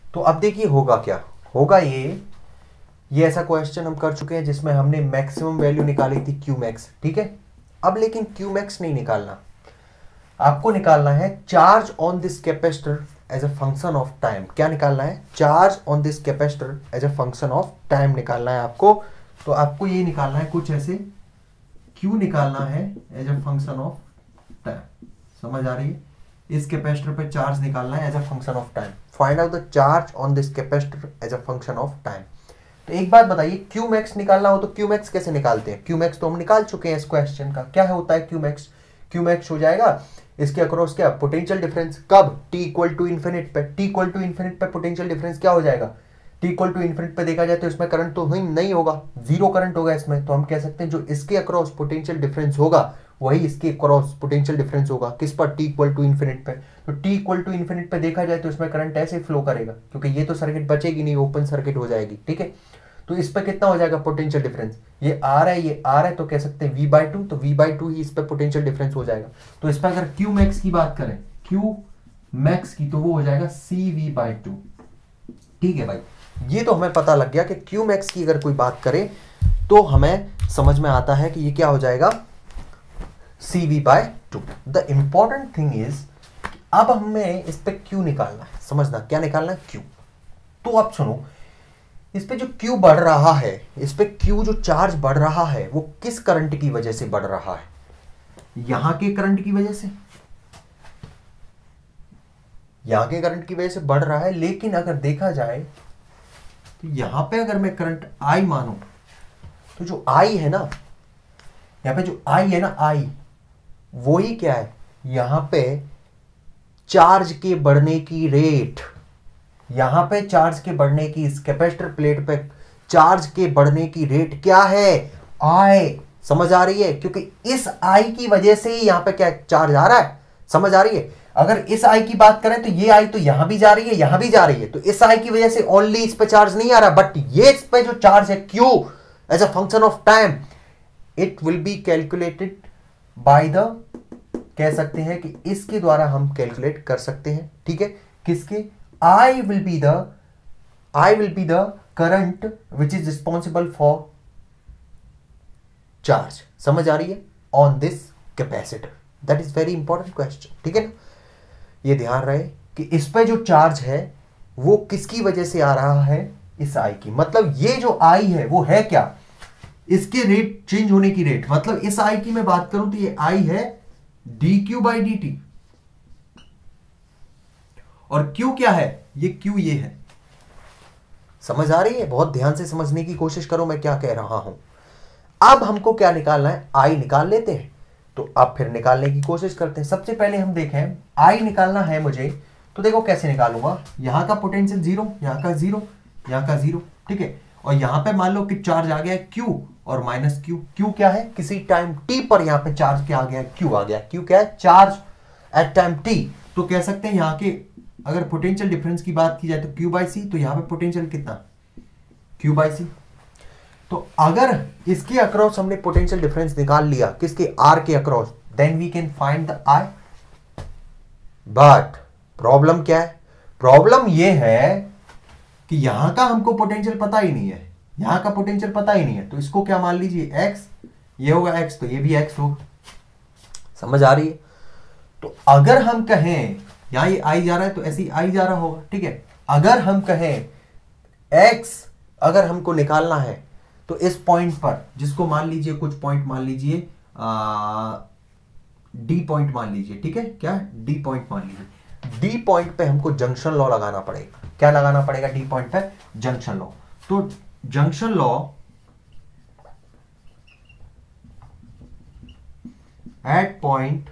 तो अब देखिए होगा क्या, होगा ये ऐसा क्वेश्चन हम कर चुके हैं जिसमें हमने मैक्सिमम वैल्यू निकाली थी क्यू मैक्स, ठीक है। अब लेकिन क्यू मैक्स नहीं निकालना, आपको निकालना है charge on this capacitor as a function of time. क्या निकालना है? Charge on this capacitor as a function of time निकालना है आपको। तो आपको ये निकालना है कुछ ऐसे, क्यू निकालना है as a function of time, समझ आ रही है? इस कैपेसिटर पे चार्ज निकालना है as a function of time. Find out the charge on this capacitor as a function of time. तो एक बात बताइए, क्यू मैक्स निकालना हो तो क्यू मैक्स कैसे निकालते हैं? क्यू मैक्स तो हम निकाल चुके हैं इस क्वेश्चन का। क्या होता है क्यू मैक्स? क्यू मैक्स हो जाएगा इसके अक्रॉस क्या, पोटेंशियल डिफरेंस। कब? टी इक्वल टू इन्फिनिट पे। टी इक्वल टू इन्फिनिट पे पोटेंशियल डिफरेंस क्या हो जाएगा? टी इक्वल टू इन्फिनिट पे देखा जाए तो इसमें करंट तो नहीं होगा, जीरो करंट होगा इसमें। तो हम कह सकते हैं जो इसके अक्रॉस पोटेंशियल डिफरेंस होगा वही इसके क्रॉस पोटेंशियल डिफरेंस होगा। किस पर? टी इक्वल टू इन्फिनिट पे। तो टी इक्वल टू इन्फिनिट पे देखा जाए तो इसमें करंट ऐसे फ्लो करेगा, क्योंकि ये तो सर्किट बचेगी नहीं, ओपन सर्किट हो जाएगी, ठीक है। तो इस पे कितना हो जाएगा पोटेंशियल डिफरेंस? ये आर है, ये आर है, तो कह सकते हैं v/2, तो v/2 ही इस पे पोटेंशियल डिफरेंस हो जाएगा। तो इस पे अगर क्यू मैक्स की बात करें, क्यू मैक्स की, तो वो हो जाएगा cv/2, ठीक है भाई। ये तो हमें पता लग गया कि क्यू मैक्स की अगर कोई बात करे तो हमें समझ में आता है कि ये क्या हो जाएगा, cv/2। The important thing is अब हमें इस पे क्यू निकालना है, समझना क्या निकालना है, क्यू। तो अब सुनो, इस पे जो Q बढ़ रहा है, इस पे Q जो चार्ज बढ़ रहा है वो किस करंट की वजह से बढ़ रहा है? यहां के करंट की वजह से, यहां के करंट की वजह से बढ़ रहा है। लेकिन अगर देखा जाए तो यहां पे अगर मैं करंट I मानूं तो जो I है ना, यहां पे जो I है ना, I वो ही क्या है, यहां पे चार्ज के बढ़ने की रेट, यहां पे चार्ज के बढ़ने की, इस कैपेसिटर प्लेट पे चार्ज के बढ़ने की रेट क्या है, आई। समझ आ रही है? क्योंकि इस आई की वजह से ही यहां पे क्या चार्ज आ रहा है, समझ आ रही है? अगर इस आई की बात करें तो ये आई तो यहां भी जा रही है, यहां भी जा रही है, तो इस आई की वजह से ओनली इस पे चार्ज नहीं आ रहा, बट ये इस पे जो चार्ज है Q as a function of time, it will be calculated by the, कह सकते हैं कि इसके द्वारा हम कैलकुलेट कर सकते हैं, ठीक है। किसके? I will be the current which is responsible for charge, समझ आ रही है, on this capacitor। That is very important question, ठीक है ना। ये ध्यान रहे कि इस पे जो चार्ज है वो किसकी वजह से आ रहा है, इस I की। मतलब ये जो I है वो है क्या, इसके रेट चेंज होने की रेट। मतलब इस I की मैं बात करूं तो ये I है dq/dt, और Q क्या है, ये Q ये है। समझ आ रही है? बहुत ध्यान से समझने की कोशिश करो मैं क्या कह रहा हूं। अब हमको क्या निकालना है, I निकाल लेते हैं। तो अब फिर निकालने की कोशिश करते हैं। सबसे पहले हम देखें, I निकालना है मुझे, तो देखो कैसे निकालूंगा। यहां का पोटेंशियल जीरो, यहां का जीरो, यहां का जीरो, ठीक है। और यहां पे मान लो कि चार्ज आ गया है Q और माइनस Q। Q क्या है, किसी टाइम t पर यहां पे चार्ज क्या आ गया, Q आ गया। Q क्या है, चार्ज एट टाइम t। तो कह सकते हैं यहां के अगर पोटेंशियल डिफरेंस की बात की जाए तो Q/C, तो यहां पे पोटेंशियल कितना, Q/C। तो अगर इसके अक्रॉस हमने पोटेंशियल डिफरेंस निकाल लिया, किसके, R के across, then we can find the I। But problem क्या है, प्रॉब्लम ये है कि यहां का हमको पोटेंशियल पता ही नहीं है, यहां का पोटेंशियल पता ही नहीं है। तो इसको क्या मान लीजिए, X, ये होगा X, तो ये भी X होगा। समझ आ रही है? तो अगर हम कहें यहां ये I जा रहा है तो ऐसे ही I जा रहा होगा, ठीक है। अगर हम कहें X अगर हमको निकालना है तो इस पॉइंट पर, जिसको मान लीजिए कुछ पॉइंट मान लीजिए D पॉइंट मान लीजिए, ठीक है, क्या D पॉइंट मान लीजिए। D पॉइंट पे हमको जंक्शन लॉ लगाना पड़ेगा। क्या लगाना पड़ेगा D पॉइंट पे, जंक्शन लॉ। तो junction law at point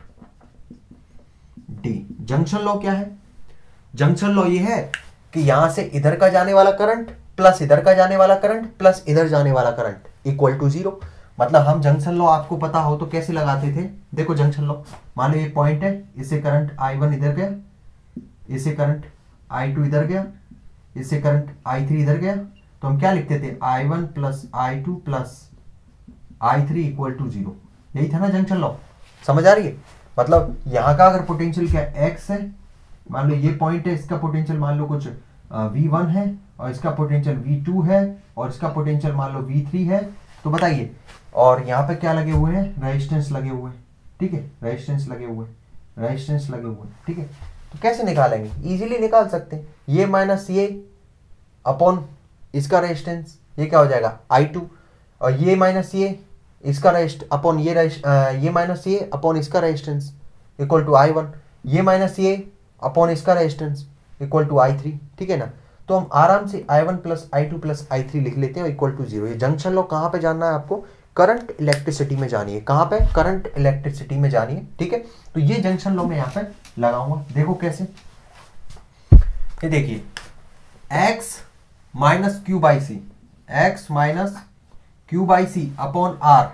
D, junction law क्या है, जंक्शन लॉ ये है कि यहां से इधर का जाने वाला करंट प्लस इधर का जाने वाला करंट प्लस इधर जाने वाला करंट इक्वल टू जीरो। मतलब हम जंक्शन लॉ आपको पता हो तो कैसे लगाते थे, देखो जंक्शन लॉ, मान लो ये पॉइंट है, इससे करंट I1 इधर गया, इससे करंट I2 इधर गया, इससे करंट I3 इधर गया, तो हम क्या लिखते थे, I1 plus I2 plus I3 equal to zero. यही था ना जंक्शन लॉ, समझ आ रही है? मतलब यहां का अगर पोटेंशियल क्या X है, मान लो ये पॉइंट है, इसका पोटेंशियल मान लो कुछ V1 है और इसका पोटेंशियल V2 है और इसका पोटेंशियल मान लो V3 है, तो बताइए। और यहाँ पे क्या लगे हुए हैं, रेजिस्टेंस लगे हुए हैं, ठीक है, रेजिस्टेंस लगे हुए हैं, रेजिस्टेंस लगे हुए हैं, ठीक है। तो कैसे निकालेंगे, इजीली निकाल सकते हैं। ये माइनस ये अपॉन इसका रेजिस्टेंस, ये क्या हो जाएगा I2, और ये माइनस ये इसका अपॉन ये माइनस ये अपॉन इसका रेजिस्टेंस इक्वल टू I1, ये माइनस ये अपॉन इसका रेजिस्टेंस इक्वल टू I3, ठीक है ना। तो हम आराम से I1 plus I2 plus I3 लिख लेते हैं इक्वल टू 0। ये जंक्शन लॉ कहाँ पे जानना है आपको, करंट इलेक्ट्रिसिटी में जानिए। कहाँ पे, करंट इलेक्ट्रिसिटी में जानिए, ठीक है। तो ये जंक्शन लॉ मैं यहाँ पे लगाऊंगा, देखो कैसे। ये देखिए x minus Q by C, X minus Q by C upon R,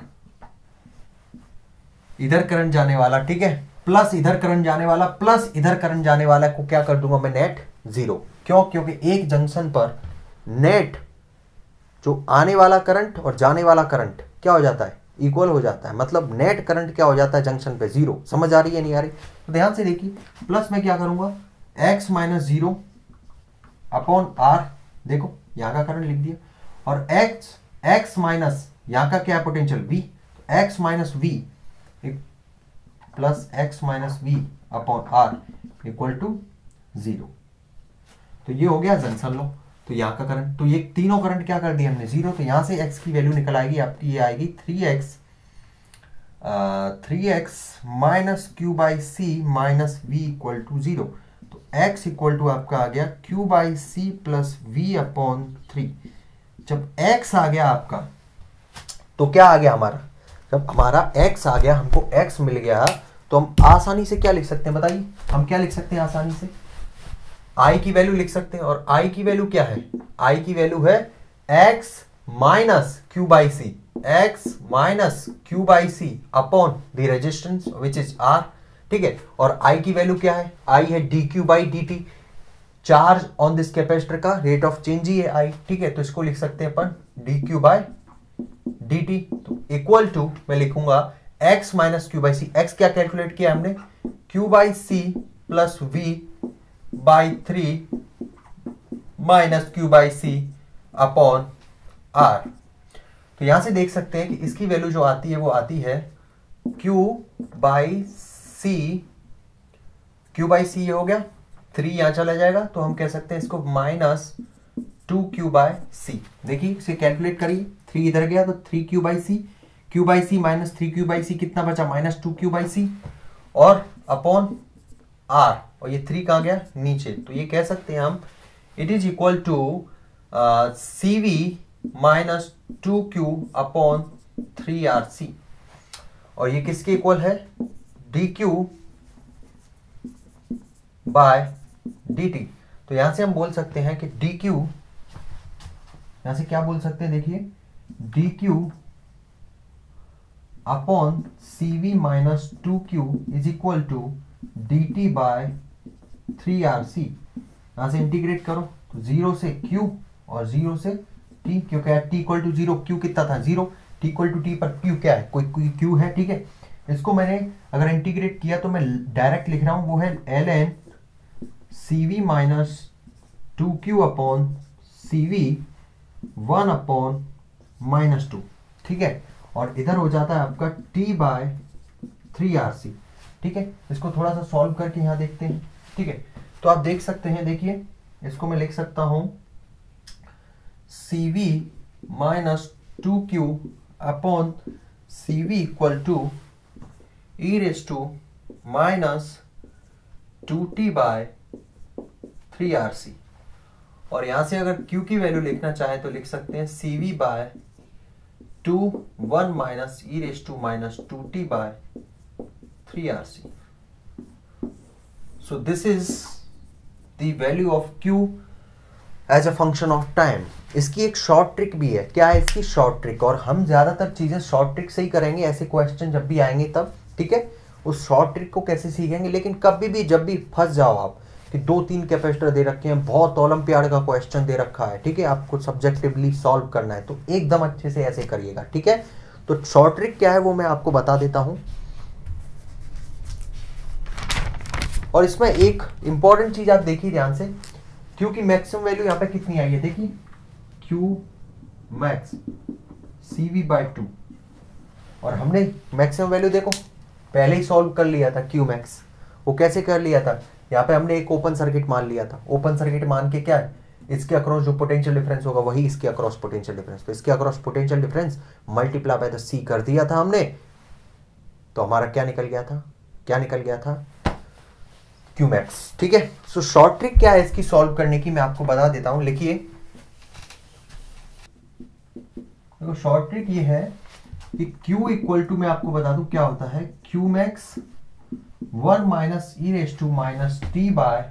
इधर करंट जाने वाला, ठीक है, प्लस इधर करंट जाने वाला, प्लस इधर करंट जाने वाला को क्या कर दूंगा मैं, नेट 0। क्यों, क्योंकि एक जंक्शन पर नेट जो आने वाला करंट और जाने वाला करंट क्या हो जाता है, इक्वल हो जाता है। मतलब नेट करंट क्या हो जाता है जंक्शन पे, 0। समझ आ रही है नहीं आ रही, तो ध्यान से देखिए। प्लस में क्या करूंगा, x माइनस 0 अपॉन आर, देखो यहां का करंट लिख दिया, और x माइनस यहां का क्या है potential v, x minus v plus x minus v upon R equal to 0। तो ये हो गया जंक्शन लॉ। तो यहाँ का करंट, तो ये तीनों करंट क्या कर दिए हमने 0। तो यहाँ से x की वैल्यू निकल आएगी आपकी, ये आएगी 3x minus Q by C minus V equal to 0। तो x इक्वल टू आपका आ गया Q by C plus V upon 3। जब x आ गया आपका, तो क्या आ गया हमारा, जब हमारा x आ गया, हमको x मिल गया, तो हम आसानी से क्या लिख सकते हैं बताइए, हम क्या लिख सकते हैं आसानी से, I की वैल्यू लिख सकते हैं। और I की वैल्यू क्या है, I की वैल्यू है x minus Q by C, x minus Q by C upon the resistance which is R, ठीक है। और I की वैल्यू क्या है, I है dq by dt, charge on this capacitor का रेट ऑफ चेंज ही है I, ठीक है। तो इसको लिख सकते हैं अपन dq बाई dt। तो इक्वल टू मैं लिखूंगा x minus Q by C, x क्या कैलकुलेट किया हमने, q by C plus v by 3 minus Q by C upon R. तो यहां से देख सकते हैं कि इसकी वैल्यू जो आती है वो आती है Q by C, Q by C ये हो गया, 3 यहां चला जाएगा, तो हम कह सकते हैं इसको माइनस 2Q बाई सी। देखिए इसे कैलकुलेट करिए, 3 इधर गया तो 3Q by C, Q by C minus 3Q by C कितना बचा, माइनस 2Q बाई सी, और अपॉन आर, और ये 3 कहाँ गया नीचे। तो ये कह सकते हैं हम it is equal to CV minus 2Q upon 3RC, और ये किसके इक्वल है, DQ बाय DT। तो यहां से हम बोल सकते हैं कि DQ, यहां से क्या बोल सकते हैं, देखिए DQ upon CV minus 2Q is equal to DT by 3RC। यहां से इंटीग्रेट करो तो 0 से Q और 0 से T, क्योंकि T इक्वल टू 0, Q कितना था 0, T इक्वल टू T पर Q क्या है, कोई Q है, ठीक है। इसको मैंने अगर इंटीग्रेट किया तो मैं डायरेक्ट लिख रहा हूं, वो है ln CV minus 2Q upon CV 1 upon minus 2, ठीक है। और इधर हो जाता है आपका T बाय 3RC, ठीक है। इसको थोड़ा सा सॉल्व करके यहाँ देखते हैं, ठीक है। तो आप देख सकते हैं, देखिए इसको मैं लिख सकता हूं CV minus 2Q upon CV equal to e raise to minus 2T by 3RC। और यहां से अगर Q की वैल्यू लिखना चाहे तो लिख सकते हैं CV by 2 1 minus e raise to minus 2T by 3RC। So this is the value of Q as a function of time। इसकी एक शॉर्ट ट्रिक भी है, क्या है इसकी शॉर्ट ट्रिक, और हम ज्यादातर चीजें शॉर्ट ट्रिक से ही करेंगे, ऐसे क्वेश्चन जब भी आएंगे तब, ठीक है। उस शॉर्ट ट्रिक को कैसे सीखेंगे, लेकिन कभी भी जब भी फंस जाओ आप कि 2-3 कैपेसिटर दे रखे हैं, बहुत ओलंपियाड का क्वेश्चन दे रखा है, ठीक है, आपको सब्जेक्टिवली सॉल्व करना है, तो एकदम अच्छे से ऐसे करिएगा, ठीक है। तो शॉर्ट ट्रिक क्या है वो मैं आपको बता देता हूं। और इसमें एक इंपॉर्टेंट चीज आप देखिए ध्यान से, क्यू की मैक्सिमम वैल्यू यहाँ पे कितनी आई है, देखिए क्यू मैक्स CV/2, और हमने मैक्सिमम वैल्यू देखो पहले ही सॉल्व कर लिया था क्यू मैक्स। वो कैसे कर लिया था, यहाँ पे हमने एक ओपन सर्किट मान लिया था। ओपन सर्किट मान के क्या है, इसके अक्रॉस जो पोटेंशियल डिफरेंस होगा वही इसके अक्रॉस पोटेंशियल डिफरेंस, तो इसके across potential difference multiply by the C कर दिया था हमने, तो हमारा क्या निकल गया था, क्या निकल गया था, क्यू मैक्स। ठीक है, सो शॉर्ट ट्रिक क्या है इसकी सॉल्व करने की, मैं आपको बता देता हूं, लिखिए। देखो शॉर्ट ट्रिक ये है कि Q इक्वल टू, मैं आपको बता दूं क्या होता है, Q max 1 minus e⁻t by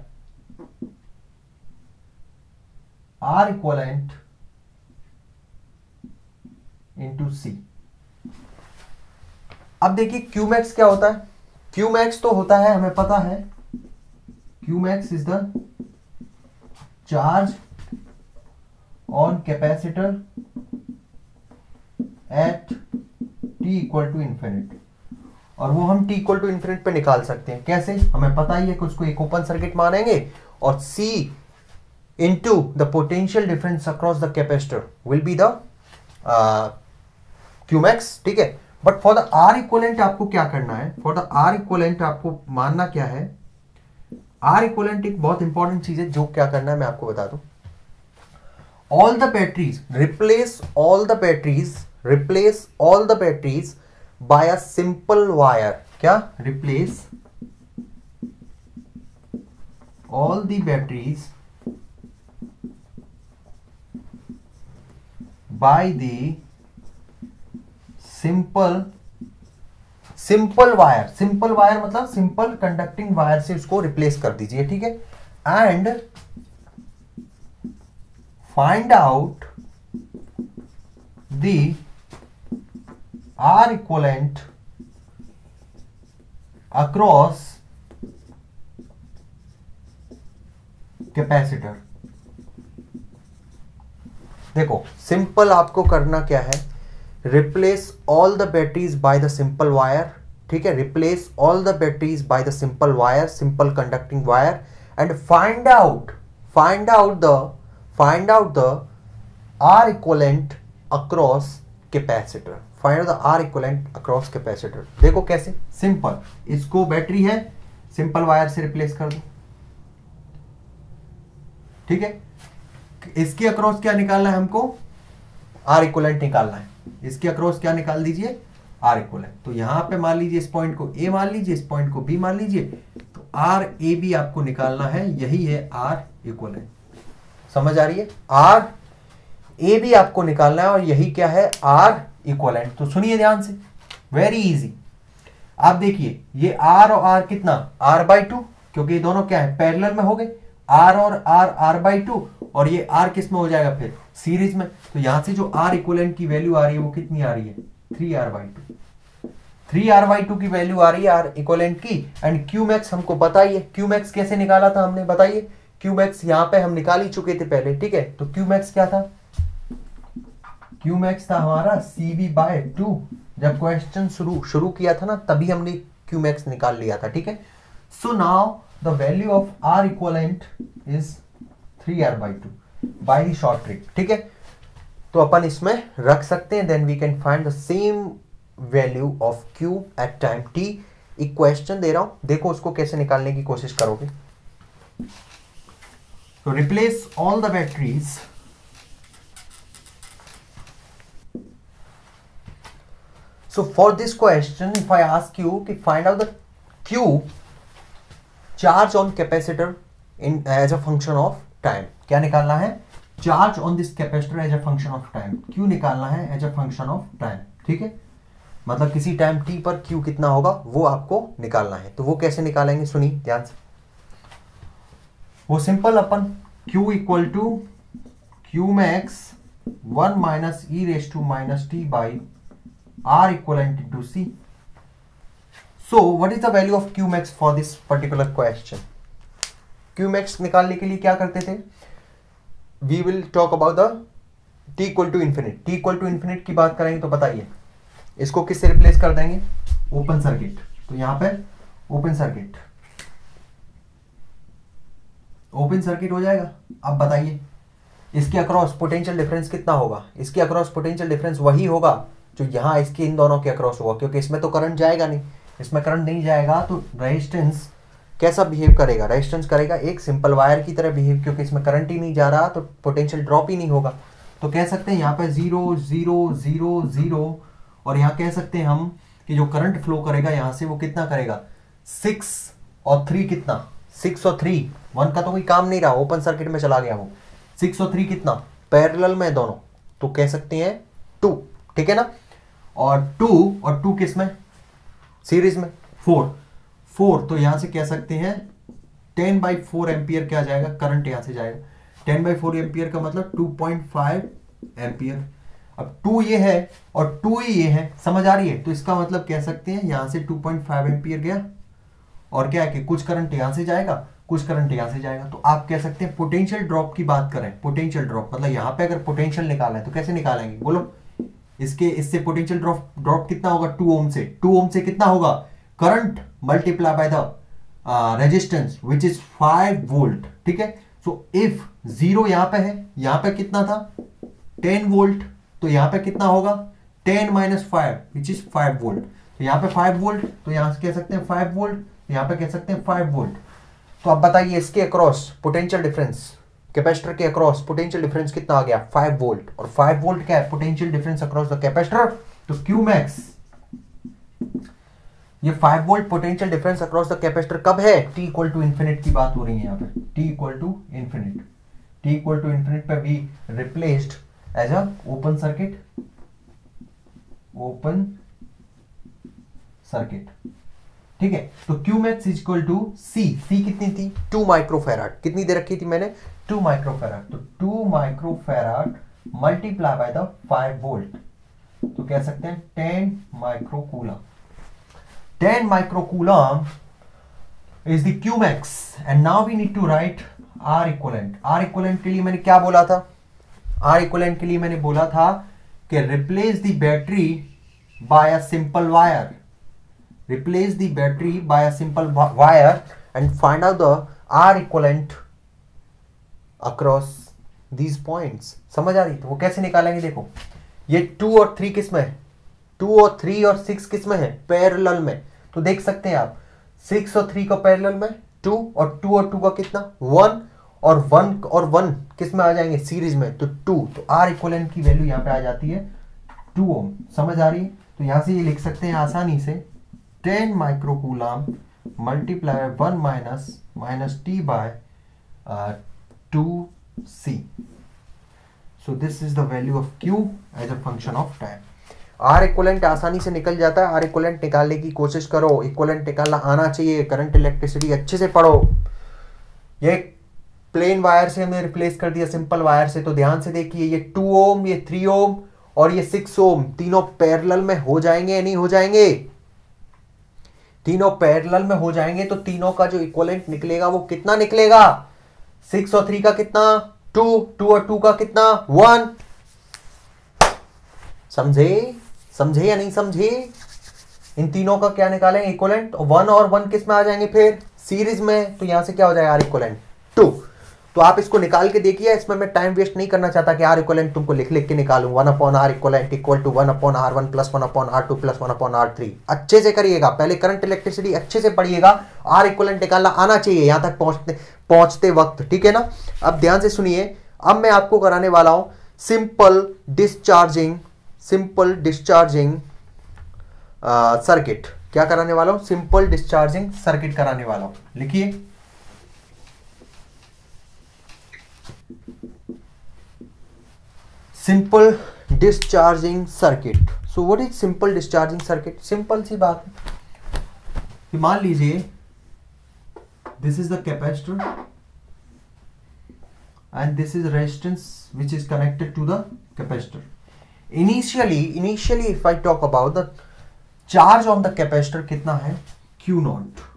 R equivalent into C। अब देखिए Q मैक्स क्या होता है, Q मैक्स तो होता है, हमें पता है Q max is the charge on capacitor at t equal to infinite, और वो हम t इक्वल टू इन्फिनिट पे निकाल सकते हैं। कैसे, हमें पता ही है कि उसको एक ओपन सर्किट मानेंगे और C into the potential difference across the capacitor will be the Q max। ठीक है, but for the R equivalent आपको क्या करना है, फॉर द R equivalent आपको मानना क्या है, R equivalent एक बहुत इंपॉर्टेंट चीज है, जो क्या करना है मैं आपको बता दूं। all the batteries, replace all the batteries by a simple wire। क्या, replace all the batteries by the simple wire। Simple wire मतलब सिंपल कंडक्टिंग वायर से उसको रिप्लेस कर दीजिए। ठीक है, and find out the R equivalent across capacitor. देखो simple आपको करना क्या है, replace all the batteries by the simple wire. ठीक है, replace all the batteries by the simple wire, simple conducting wire, and find out the R equivalent across capacitor. Find out the R equivalent across capacitor. देखो कैसे, simple, इसको battery है simple wire से replace कर दो। ठीक है, इसके अक्रॉस क्या निकालना है हमको, R इक्वलेंट निकालना है। इसके अक्रॉस क्या निकाल दीजिए, R इक्वलेंट। तो यहां पे मान लीजिए इस पॉइंट को A मान लीजिए, इस पॉइंट को B मान लीजिए, तो RAB आपको निकालना है, यही है R इक्वलेंट। समझ आ रही है, RAB आपको निकालना है और यही क्या है, R इक्वलेंट। तो सुनिए ध्यान से, वेरी इजी। आप देखिए ये R और R कितना, R/2, क्योंकि ये दोनों क्या है, पैरेलल में हो गए, R और R R/2, और ये R किस में हो जाएगा फिर, सीरीज में। तो यहां से जो R इक्वलेंट की वैल्यू आ रही है वो कितनी आ रही है, 3R/2। 3R/2 की वैल्यू आ रही है R इक्वलेंट की। एंड Q मैक्स हमको पता ही है, Q मैक्स कैसे निकाला था हमने, बताइए। Q मैक्स यहां पे हम निकाल ही चुके थे पहले। ठीक है, तो Q मैक्स क्या था, Q मैक्स था हमारा CV/2। जब क्वेश्चन शुरू किया था ना, तभी हमने Q मैक्स निकाल लिया था। ठीक है, so now the value of R equivalent is 3R/2 by the short trick. ठीक है, तो अपन इसमें रख सकते हैं, then we can find the same value of Q at time t। एक क्वेश्चन दे रहा हूं, देखो उसको कैसे निकालने की कोशिश करोगे। तो replace all the batteries So for this question, if I ask you to find out the Q charge on capacitor in as a function of time, क्या निकालना है, charge on this capacitor as a function of time। Q निकालना है as a function of time। ठीक है, मतलब किसी time t पर Q कितना होगा वो आपको निकालना है। तो वो कैसे निकालेंगे, सुनिए ध्यान से। वो सिंपल, अपन Q equal to Q max 1 minus e⁻t by R equivalent into C। So what is the value of Q max for this particular question? Q max निकालने के लिए क्या करते थे, we will talk about the t equal to infinite। t equal to infinite की बात करेंगे तो बताइए इसको किससे रिप्लेस कर देंगे, ओपन सर्किट। तो यहां पे ओपन सर्किट, ओपन सर्किट हो जाएगा। अब बताइए इसके अक्रॉस पोटेंशियल डिफरेंस कितना होगा? इसके अक्रॉस पोटेंशियल डिफरेंस वही होगा जो यहाँ इसके इन दोनों के अक्रॉस होगा, क्योंकि इसमें तो करंट जाएगा नहीं, इसमें करंट नहीं जाएगा, तो रेजिस्टेंस कैसा बिहेव करेगा? रेजिस्टेंस करेगा एक सिंपल वायर की तरह बिहेव, क्योंकि इसमें करंट ही नहीं जा रहा तो पोटेंशियल ड्रॉप ही नहीं होगा। तो कह सकते हैं यहाँ पे 0 0 0 0, और यहाँ कह सकते हैं हम कि जो करंट फ्लो करेगा यहाँ से वो कितना करेगा? 6 और 3 कितना? 6 और 3, 1 का तो कोई काम नहीं रहा, ओपन सर्किट में चला गया वो। 6 और 3 कितना? पैरेलल में दोनों, तो कह सकते हैं 2, ठीक है ना। और 2 किस में? सीरीज में। 4, तो यहां से कह सकते हैं 10/4 एम्पियर क्या जाएगा? करंट यहां से जाएगा। 10/4 एम्पियर का मतलब 2.5 एम्पियर। अब 2 ये है और 2 ही ये है, समझ आ रही है? तो इसका मतलब कह सकते हैं यहां से 2.5 एम्पियर गया, और क्या है कि कुछ करंट यहां से जाएगा, कुछ करंट यहां से जाएगा। तो आप कह सकते हैं पोटेंशियल ड्रॉप की बात करें, पोटेंशियल ड्रॉप मतलब यहां पे अगर पोटेंशियल निकाला है तो कैसे निकालेंगे बोलो? इससे पोटेंशियल ड्रॉप कितना होगा? 2 ओम से। 2 ओम से कितना होगा? Current multiply by the resistance which is 5 volt, ठीक है। सो इफ 0 यहां पे है, यहां पे कितना था? 10 वोल्ट, तो यहां पे कितना होगा? 10 - 5 विच इज 5 वोल्ट। तो यहां पे 5 वोल्ट, तो यहां से कह सकते हैं 5 वोल्ट, यहां पे कह सकते हैं 5 वोल्ट। तो अब बताइए इसके अक्रॉस पोटेंशियल डिफरेंस, कैपेसिटर के अक्रॉस पोटेंशियल डिफरेंस कितना आ गया? 5 वोल्ट। और 5 वोल्ट क्या है? Potential difference across the capacitor. तो क्यू मैक्स, ये 5 volt potential difference across the capacitor कब है? t = इंफिनिट की बात हो रही है यहाँ पे, t = इंफिनिट। t = इंफिनिट पे we replaced as a open circuit, open circuit, ठीक है। तो Q max = C कितनी थी? 2 माइक्रोफैराड। कितनी दे रखी थी मैंने? 2 माइक्रोफैराड। तो 2 microfarad multiply by the 5 volt, तो कह सकते हैं 10 microcoulomb. 10 microcoulomb is the Q max, and now we need to write R equivalent। R equivalent के लिए मैंने क्या बोला था? R equivalent के लिए मैंने बोला था कि replace the battery by a simple wire, replace the battery by a simple wire and find out the R equivalent across these points। समझ आ रही? तो वो कैसे निकालेंगे? देखो ये 2 और 3 किस में है? 2 और 3 और 6 किस में है? पैरेलल में। तो देख सकते हैं आप 6 और 3 का पैरेलल में 2, और 2 और 2 का कितना? 1, और 1 और 1 किस में आ जाएंगे? सीरीज में। तो 2, तो R equivalent की वैल्यू यहाँ पे आ जाती है 2 ओम। समझ आ रही है? तो यहां से ये लिख सकते हैं आसानी से 10 microcoulomb multiply 1 minus t by 2c। So this is the value of q as a function of time. R equivalent आसानी से निकल जाता है। R इक्विवेलेंट निकालने की कोशिश करो, इक्विवेलेंट निकालना आना चाहिए। करंट इलेक्ट्रिसिटी अच्छे से पढ़ो। ये प्लेन वायर से हमने रिप्लेस कर दिया सिंपल वायर से, तो ध्यान से देखिए ये 2 ओम, ये 3 ओम और ये 6 ओम तीनों पैरेलल में हो जाएंगे या नहीं हो जाएंगे? तीनों पैरेलल में हो जाएंगे, तो तीनों का जो इक्विवेलेंट निकलेगा वो कितना निकलेगा? 6 और 3 का कितना? 2, 2 और 2 का कितना? 1। समझे या नहीं समझे? इन तीनों का क्या निकालेंगे? इक्विवेलेंट। और 1 और 1 किस में आ जाएंगे फिर? सीरीज में। तो यहां से क्या हो जाएगा? R equivalent 2। तो आप इसको निकाल के देखिए, इसमें मैं टाइम वेस्ट नहीं करना चाहता कि R इक्विवेलेंट तुमको लिख के निकालूं। 1/R equivalent equal to 1/R1 plus 1/R2 plus 1/R3। अच्छे से करिएगा, पहले करंट इलेक्ट्रिसिटी अच्छे से पढ़िएगा। R इक्विवेलेंट निकालना आना चाहिए यहां तक पहुंचते वक्त, ठीक है ना। अब ध्यान से सुनिए, अब मैं आपको कराने वाला हूं सिंपल डिस्चार्जिंग सर्किट। क्या कराने वाला हूं? सिंपल डिस्चार्जिंग सर्किट कराने वाला हूं। लिखिए simple discharging circuit. So what is simple discharging circuit? Simple सी बात है, मान लीजिए this is the capacitor and this is resistance which is connected to the capacitor. Initially if I talk about the charge on the capacitor कितना है? Q0।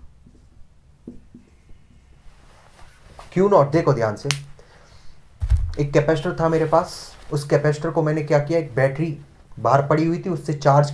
Q0 देखो ध्यान से, एक कैपेसिटर था मेरे पास, उस कैपेसिटर को मैंने क्या किया, एक बैटरी बाहर पड़ी हुई थी उससे चार्ज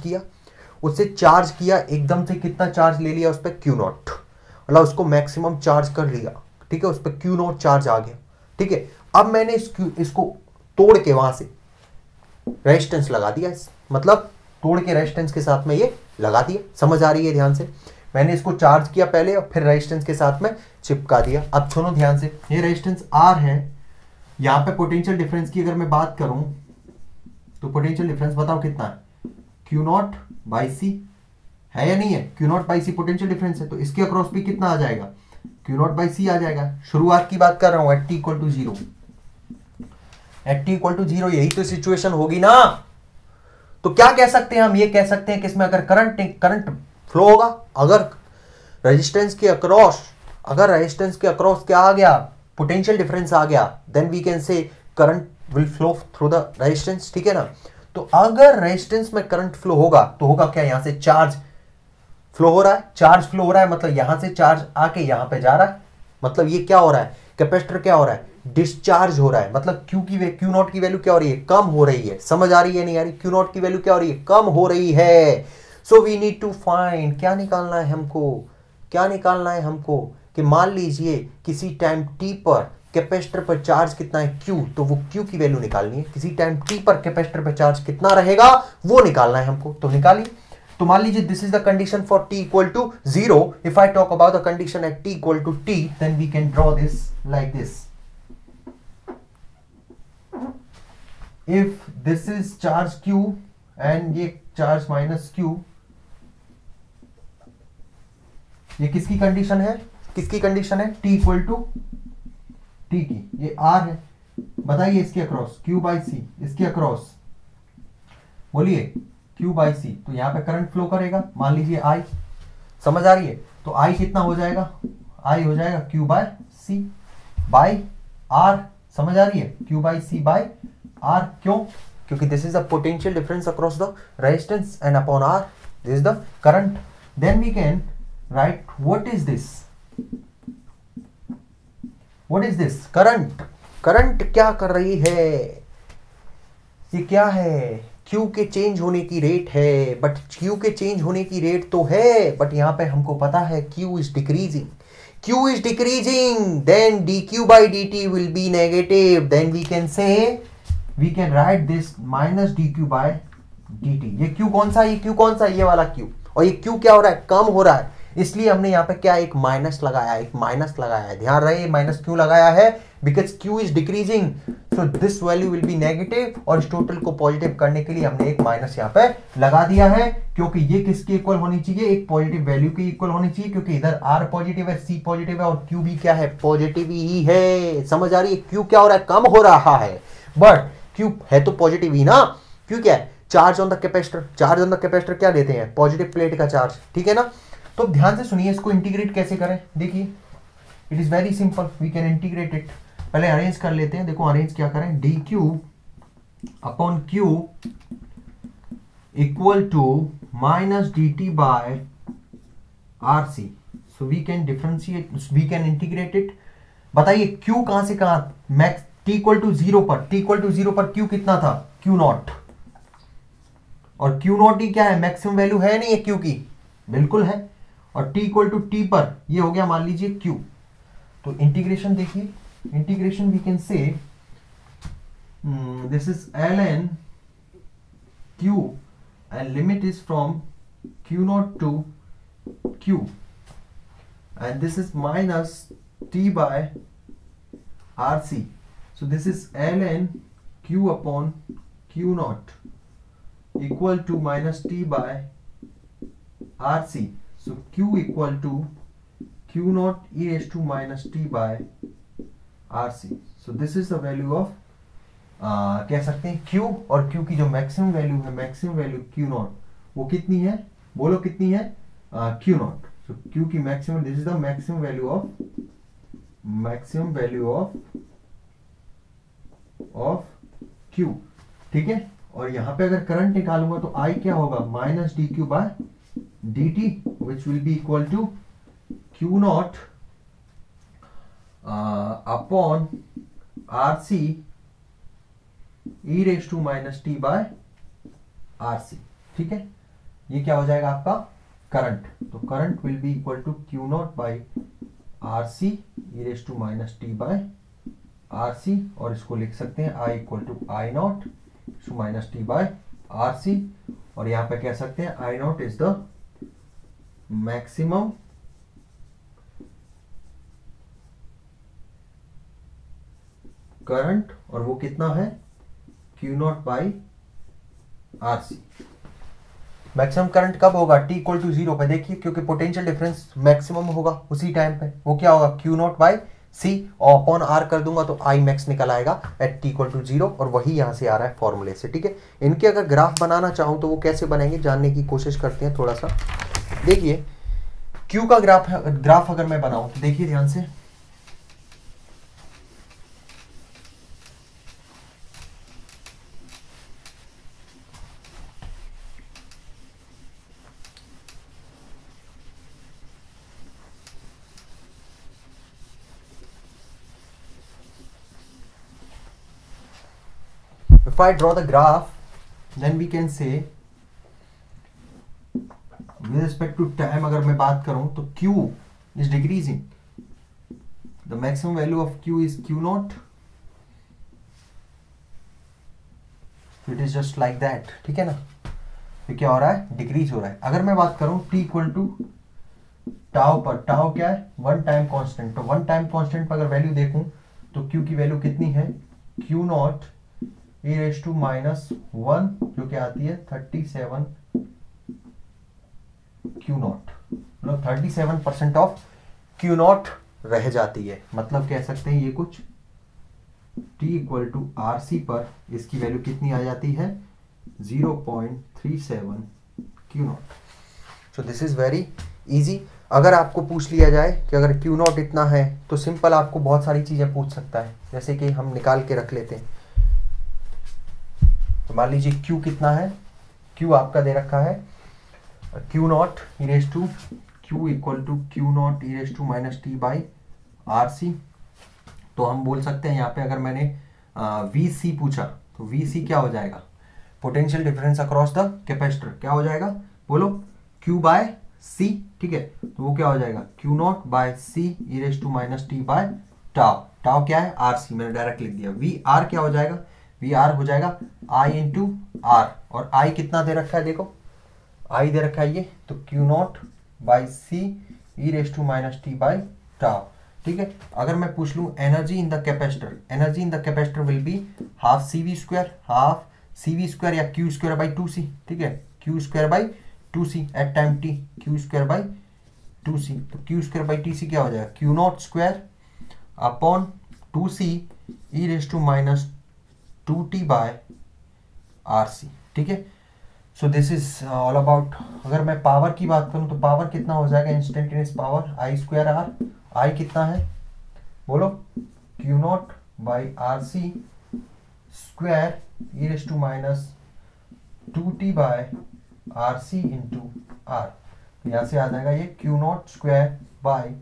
किया, एकदम से कितना चार्ज ले लिया उस पर? Q0, मतलब उसको मैक्सिमम चार्ज कर लिया, ठीक है, उस पर क्यू नॉट चार्ज आ गया, ठीक है। अब मैंने इसको तोड़ के वहां से रेजिस्टेंस लगा दिया, मतलब तोड़ के रेजिस्टेंस के साथ में ये लगा दिया, समझ आ रही है ध्यान से। मैंने इसको चार्ज किया पहले और फिर रेजिस्टेंस के साथ में चिपका दिया। अब सुनो ध्यान से, ये रेजिस्टेंस आर है, यहां पे पोटेंशियल डिफरेंस की अगर मैं बात करूं तो पोटेंशियल डिफरेंस बताओ कितना है, क्यू नॉट बाई सी है या नहीं है, Q naught by C potential difference है, तो इसके अक्रॉस भी कितना आ जाएगा, क्यू नॉट बाई सी आ जाएगा। शुरुआत की बात कर रहा हूं, at T equal to zero, at T equal to zero, यही तो सिचुएशन होगी ना। तो क्या कह सकते हैं हम, ये कह सकते हैं कि इसमें अगर करंट फ्लो होगा, अगर रेजिस्टेंस के अक्रॉस क्या आ गया, पोटेंशियल डिफरेंस आ गया, then we can say current will flow through the resistance, ठीक है ना। तो अगर रेजिस्टेंस में करंट फ्लो होगा तो होगा क्या, यहां से चार्ज फ्लो हो रहा है, चार्ज फ्लो हो रहा है, मतलब यहां से चार्ज आके यहां पे जा रहा है, मतलब ये क्या हो रहा है, कैपेसिटर क्या हो रहा है, डिस्चार्ज हो रहा है, मतलब क्यू नॉट की वैल्यू क्या हो रही है, कम हो रही है। समझ आ रही है नहीं आ रही, क्यू नॉट की वैल्यू क्या हो रही है, कम हो रही है। So we need to find, क्या निकालना है हमको, कि मान लीजिए किसी टाइम टी पर कैपेसिटर पर चार्ज कितना है Q, तो वो Q की वैल्यू निकालनी है। किसी टाइम T पर कैपेसिटर पर चार्ज कितना रहेगा वो निकालना है हमको, तो निकालिए। तो मान लीजिए this is the condition for T equal to 0। If I talk about the condition at T equal to T, then we can draw this like this. If this is charge Q and ये charge minus Q, ये किसकी condition है, T equal to T की, ये R है, बताइए इसके across Q by सी, इसके अक्रॉस बोलिए Q बाई सी, तो यहां पे करंट फ्लो करेगा, मान लीजिए I, समझ आ रही है, तो I कितना हो जाएगा, I हो जाएगा Q by C by R, समझ आ रही है, Q by C by R, क्यों, क्योंकि this is the potential difference across the resistance and upon R this is the current. Then we can write what is this, current क्या कर रही है, ये क्या है, Q के चेंज होने की रेट है, बट Q के चेंज होने की रेट तो है, बट यहां पे हमको पता है Q is decreasing, then dq by dt will be negative, then we can write this minus dq by dt। ये Q कौन सा, ये वाला Q, और ये Q क्या हो रहा है, कम हो रहा है, इसलिए हमने यहाँ पे क्या एक माइनस लगाया है, ध्यान रहे माइनस क्यों लगाया है, because Q is decreasing, so this value will be negative, और इस टोटल को पॉजिटिव करने के लिए हमने एक माइनस यहाँ पे लगा दिया है, क्योंकि ये किसके इक्वल होनी चाहिए, एक पॉजिटिव वैल्यू के इक्वल होनी चाहिए, क्योंकि इधर R पॉजिटिव है, C पॉजिटिव है, और Q भी क्या है, पॉजिटिव ही है। समझ आ रही है, Q क्या हो रहा है, कम हो रहा है, बट Q है तो पॉजिटिव ही ना, Q क्या है, चार्ज ऑन द कैपेसिटर क्या देते हैं, पॉजिटिव प्लेट का चार्ज, ठीक है ना। तो ध्यान से सुनिए, इसको इंटीग्रेट कैसे करें, देखिए it is very simple, we can integrate it. पहले अरेंज कर लेते हैं, देखो अरेंज क्या करें, dq upon q equal to minus dt by rc, so we can differentiate, we can integrate it. बताइए q कहां से कहां, मैक्स t इक्वल टू 0 पर q कितना था, q नॉट, और q नॉट ही क्या है, मैक्सिमम वैल्यू है नहीं है q की, बिल्कुल है, और t इक्वल टू टी पर ये हो गया मान लीजिए q। तो इंटीग्रेशन देखिए, integration we can say this is ln q and limit is from q naught to q, and this is minus t by rc, so this is ln q upon q naught equal to minus t by rc, so q equal to q naught e raised to minus t by rc, so this is the value of कह सकते हैं q, और q की जो maximum value है, maximum value q naught वो कितनी है, बोलो कितनी है, q नॉट, सो q की maximum, this is the maximum value of q, ठीक है। और यहां पे अगर करंट निकालूंगा तो I क्या होगा, minus dq by dt which will be equal to q naught upon rc e raise to minus T by rc, ठीक है। ये क्या हो जाएगा आपका करंट, तो current will be equal to q naught by RC e raise to minus T by RC, और इसको लिख सकते हैं I equal to I naught to minus T by RC, और यहां पे कह सकते हैं I naught is the maximum current, और वो कितना है Q naught by RC। Maximum current कब होगा, T इक्वल टू 0 पे, देखिए क्योंकि पोटेंशियल डिफरेंस मैक्सिमम होगा उसी टाइम पे, वो क्या होगा Q नॉट बाई C, और अपॉन R कर दूंगा तो I मैक्स निकल आएगा एट T इक्वल टू 0, और वही यहां से आ रहा है फॉर्मूले से। ठीक है, इनके अगर ग्राफ बनाना चाहूं तो वो कैसे बनेंगे जानने की कोशिश करते हैं थोड़ा सा। देखिए Q का ग्राफ अगर मैं बनाऊं तो देखिए ध्यान से, if I draw the graph, then we can say with respect to time अगर मैं बात करूं तो Q is decreasing, the maximum value of Q is Q naught, so it is just like that। ठीक है ना, ये क्या हो रहा है, डिक्रीज हो रहा है। अगर मैं बात करूं T इक्वल टू टाउ पर, टाउ क्या है, वन टाइम कांस्टेंट, तो वन टाइम कांस्टेंट पर अगर वैल्यू देखूं तो Q की वैल्यू कितनी है, Q naught e raise to minus 1, जो कि आती है 37 Q नॉट, मतलब 37% ऑफ Q नॉट रह जाती है। मतलब कह सकते हैं ये कुछ T इक्वल टू RC पर इसकी वैल्यू कितनी आ जाती है, 0.37 Q naught. So this is very easy. अगर आपको पूछ लिया जाए कि अगर Q नॉट इतना है तो सिंपल आपको बहुत सारी चीजें पूछ सकता है, जैसे कि हम निकाल के रख लेते हैं। तो मान लीजिए Q कितना है, Q आपका दे रखा है Q naught E raise to Q equal to Q naught E raise to minus T by RC। तो हम बोल सकते हैं यहाँ पे अगर मैंने VC पूछा तो VC क्या हो जाएगा, potential difference across the capacitor, क्या हो जाएगा बोलो, Q बाय C। ठीक है, तो वो क्या हो जाएगा Q naught by C E raise to minus T by tau, tau क्या है RC, मैंने डायरेक्ट लिख दिया। VR क्या हो जाएगा, VR हो जाएगा I इंटू R, और I कितना दे रखा है, देखो I दे रखा है ये, तो Q naught by C E raise to minus T by tau. ठीक है, अगर मैं पूछ लूं energy in the capacitor, energy in the capacitor will be half CV square या Q स्क्वायर बाई 2C। ठीक है, Q square by 2C at time T, Q square by 2C, तो Q स्क्वायर बाई TC क्या हो जाएगा, Q naught square upon 2C E raise to minus 2T by RC। ठीक है, so this is all about. अगर मैं power की बात करूं तो पावर कितना हो जाएगा, instantaneous power I square R, I कितना है बोलो, Q naught by RC square E raise to minus 2T by RC into R। तो यहां से आ जाएगा ये Q naught square by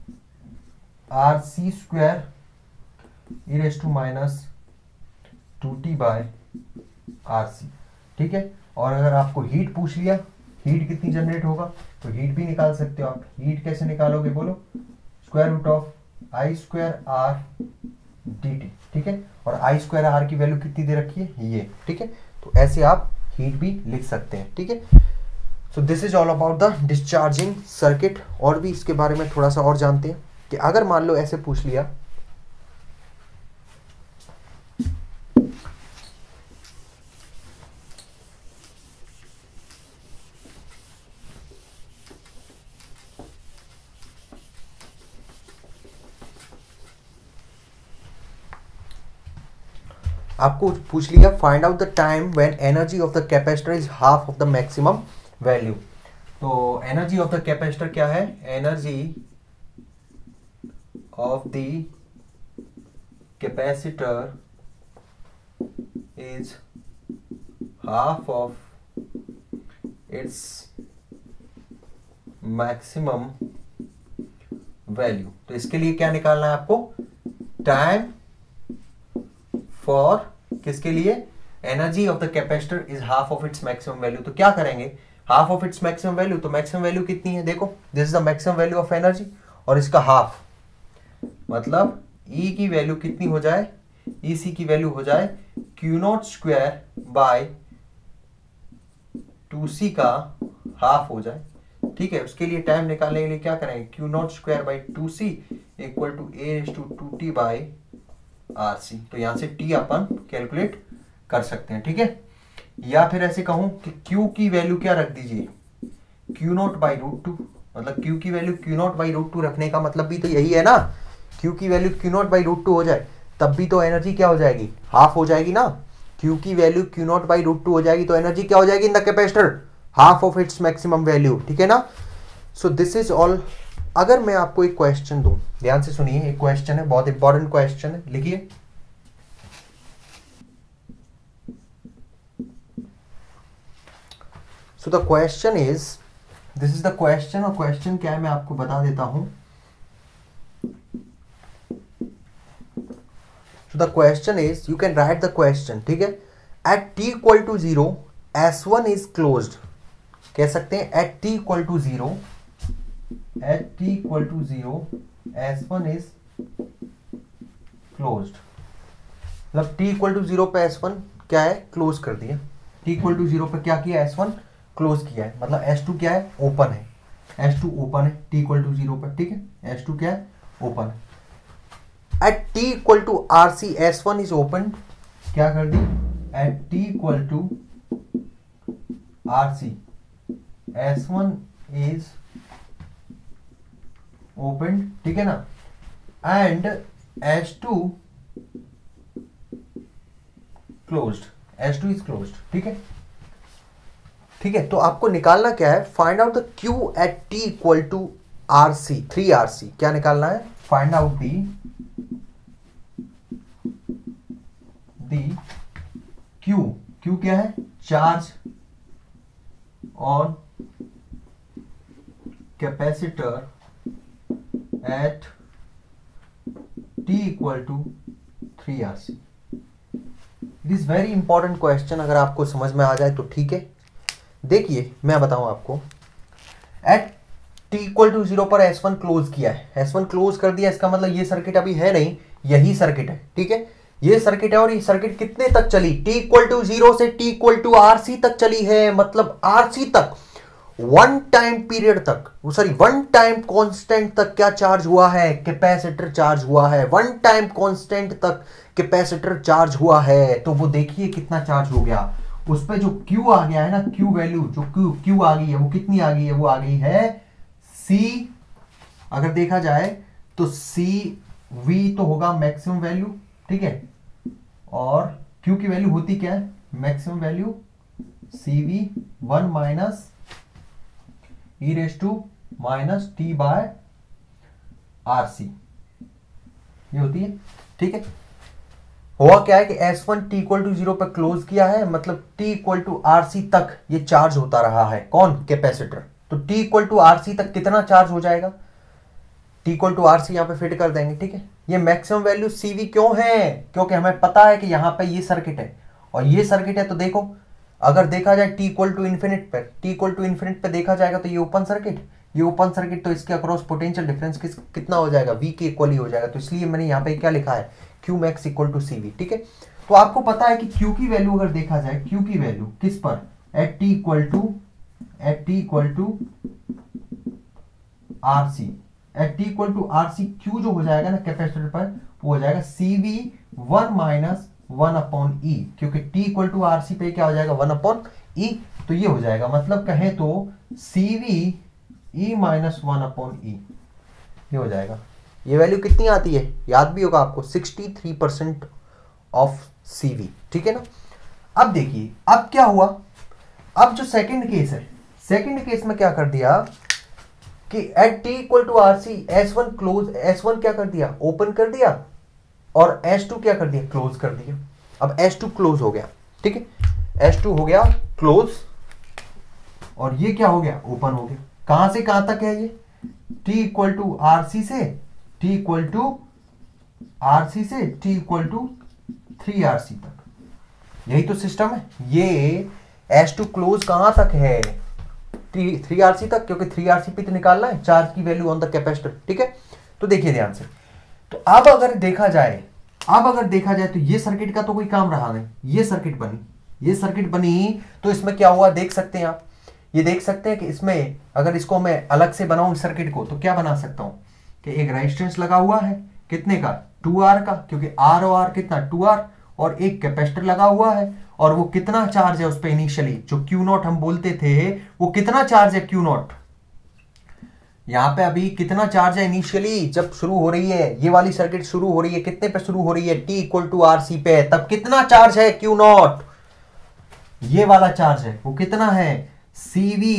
RC square E raise to minus 2T by RC। ठीक है, और अगर आपको हीट पूछ लिया, हीट कितनी जनरेट होगा, तो हीट भी निकाल सकते हो आप। हीट कैसे निकालोगे बोलो, square root of I square R dt। ठीक है, और I स्क्वायर R की वैल्यू कितनी दे रखी है ये। ठीक है, तो ऐसे आप हीट भी लिख सकते हैं। ठीक है, so this is all about the discharging circuit. और भी इसके बारे में थोड़ा सा और जानते हैं कि अगर मान लो ऐसे पूछ लिया, आपको पूछ लिया find out the time when energy of the capacitor is half of the maximum value. तो एनर्जी ऑफ द कैपेसिटर क्या है, energy of the capacitor is half of its maximum value. तो इसके लिए क्या निकालना है आपको, टाइम फॉर किसके लिए, energy of the capacitor is half of its maximum value. तो क्या करेंगे, half of its maximum value, तो मैक्सिमम वैल्यू कितनी है देखो, this is the maximum value of energy और इसका हाफ, मतलब E की वैल्यू कितनी हो जाए, EC की वैल्यू हो जाए Q0 स्क्वायर बाय 2C का हाफ हो जाए। ठीक है, उसके लिए टाइम निकालने के लिए क्या करेंगे, Q0 square by 2C equal to A/2T by RC। तो यहां से T अपन कैलकुलेट कर सकते हैं। ठीक है, या फिर ऐसे कहूं कि Q की वैल्यू क्या रख दीजिए, Q0 बाई √2। मतलब Q की वैल्यू Q0 बाई √2 रखने का मतलब भी तो यही है ना, Q की वैल्यू Q0 बाई √2 हो जाए तब भी तो एनर्जी क्या हो जाएगी, हाफ हो जाएगी ना। Q की वैल्यू Q0 बाई √2 हो जाएगी तो एनर्जी क्या हो जाएगी in the capacitor, half of its maximum value. ठीक है ना। So this is all. अगर मैं आपको एक क्वेश्चन दूं, ध्यान से सुनिए, एक क्वेश्चन है, बहुत इंपॉर्टेंट क्वेश्चन है, लिखिए। So the question is, this is the question, और क्वेश्चन क्या है मैं आपको बता देता हूं। So the question is, you can write the question, ठीक है। At t equal to 0, S1 is closed। कह सकते हैं at t equal to 0, at t equal to 0, S1 is closed। मतलब t equal to 0 पे S1 क्या है, close कर दिया। t equal to 0 पे क्या किया, S1 क्लोज किया है। मतलब S2 क्या है, ओपन है। S2 ओपन है t equal to 0 पर। ठीक है, S2 क्या है, ओपन है। At t equal to RC, S1 is open। क्या कर दी, at t equal to RC, S1 is open। ठीक है ना। and S2 closed, S2 is closed। ठीक है, ठीक है। तो आपको निकालना क्या है, find out the Q at t equal to RC, 3RC। क्या निकालना है, फाइंड आउट दी Q क्या है, charge on capacitor at t equal to 3RC। It is very important question, अगर आपको समझ में आ जाए तो ठीक है। देखिए मैं बताऊं आपको, एट t इक्वल टू 0 पर S1 क्लोज किया है, S1 क्लोज कर दिया, इसका मतलब ये सर्किट अभी है नहीं, यही सर्किट है। ठीक है, ये सर्किट है, और ये सर्किट कितने तक चली, t इक्वल टू 0 से t इक्वल टू RC तक चली है। मतलब RC तक वन टाइम पीरियड तक, सॉरी वन टाइम कांस्टेंट तक क्या चार्ज हुआ है, कैपेसिटर चार्ज हुआ है। वन टाइम कांस्टेंट तक कैपेसिटर चार्ज हुआ है। तो वो देखिए कितना चार्ज हो गया, उस पे जो Q आ गया है ना, Q वैल्यू जो Q आ गई है वो कितनी आ गई है, वो आ गई है C। अगर देखा जाए तो CV तो होगा मैक्सिमम वैल्यू। ठीक है, और Q की वैल्यू होती क्या है, maximum value CV 1 minus e raise to minus t by RC, ये होती है। ठीक है, हुआ क्या है कि S1 t इक्वल टू 0 पर क्लोज किया है, मतलब t इक्वल टू RC तक ये चार्ज होता रहा है। कौन, कैपेसिटर। तो t इक्वल टू RC तक कितना चार्ज हो जाएगा, t इक्वल टू RC यहां पे फिट कर देंगे। ठीक है, ये मैक्सिमम वैल्यू CV क्यों है, क्योंकि हमें पता है कि यहां पे ये सर्किट है और ये सर्किट है। तो देखो अगर देखा जाए t इक्वल टू इन्फिनिट पर, t इक्वल टू इन्फिनिट पे देखा जाएगा तो ये ओपन सर्किट, ये ओपन सर्किट, तो इसके अक्रॉस पोटेंशियल डिफरेंस कितना हो जाएगा, V के इक्वल ही हो जाएगा। तो इसलिए मैंने यहाँ पे क्या लिखा है, Q max equal to CV। ठीक है, तो आपको पता है कि Q की वैल्यू अगर देखा जाए, Q की वैल्यू किस पर, at t equal to RC, at t equal to RC Q जो हो जाएगा ना कैपेसिटर पर, वो हो जाएगा CV 1 माइनस 1 अपॉन E, क्योंकि t इक्वल टू RC पे क्या हो जाएगा 1 अपॉन E। तो ये हो जाएगा, मतलब कहें तो CV E minus 1 upon E, ये हो जाएगा। ये वैल्यू कितनी आती है, याद भी होगा आपको, 63% ऑफ CV। ठीक है ना। अब देखिए अब क्या हुआ, अब जो सेकंड केस है, सेकंड केस में क्या कर दिया कि at t equal to RC S1 close, S1 क्या कर दिया, ओपन कर दिया, और S2 क्या कर दिया, क्लोज कर दिया। अब S2 क्लोज हो गया। ठीक है, S2 हो गया क्लोज, और ये क्या हो गया, ओपन हो गया। कहां से कहां तक है ये, t इक्वल टू RC से, t इक्वल टू RC से t इक्वल टू 3RC तक। यही तो सिस्टम है। ये S2 क्लोज कहां तक है, 3RC तक, क्योंकि 3RC पे तो निकालना है चार्ज की वैल्यू ऑन द कैपेसिटर। ठीक है, तो देखिए ध्यान से, तो अब अगर देखा जाए तो ये सर्किट का तो कोई काम रहा नहीं, ये सर्किट बनी तो इसमें क्या हुआ देख सकते हैं आप। ये देख सकते हैं कि इसमें अगर इसको मैं अलग से बनाऊं सर्किट को तो क्या बना सकता हूं कि एक रेजिस्टेंस लगा हुआ है कितने का 2R का, क्योंकि R और R कितना 2R, और एक कैपेसिटर लगा हुआ है और वो कितना चार्ज है उस पे इनिशियली जो Q0 हम बोलते थे, वो कितना चार्ज है Q0 यहां पे अभी कितना चार्ज है इनिशियली जब शुरू हो रही है ये वाली सर्किट शुरू हो रही है, कितने पे शुरू हो रही है T = RC पे, तब कितना चार्ज है Q0, ये वाला चार्ज है वो कितना है CV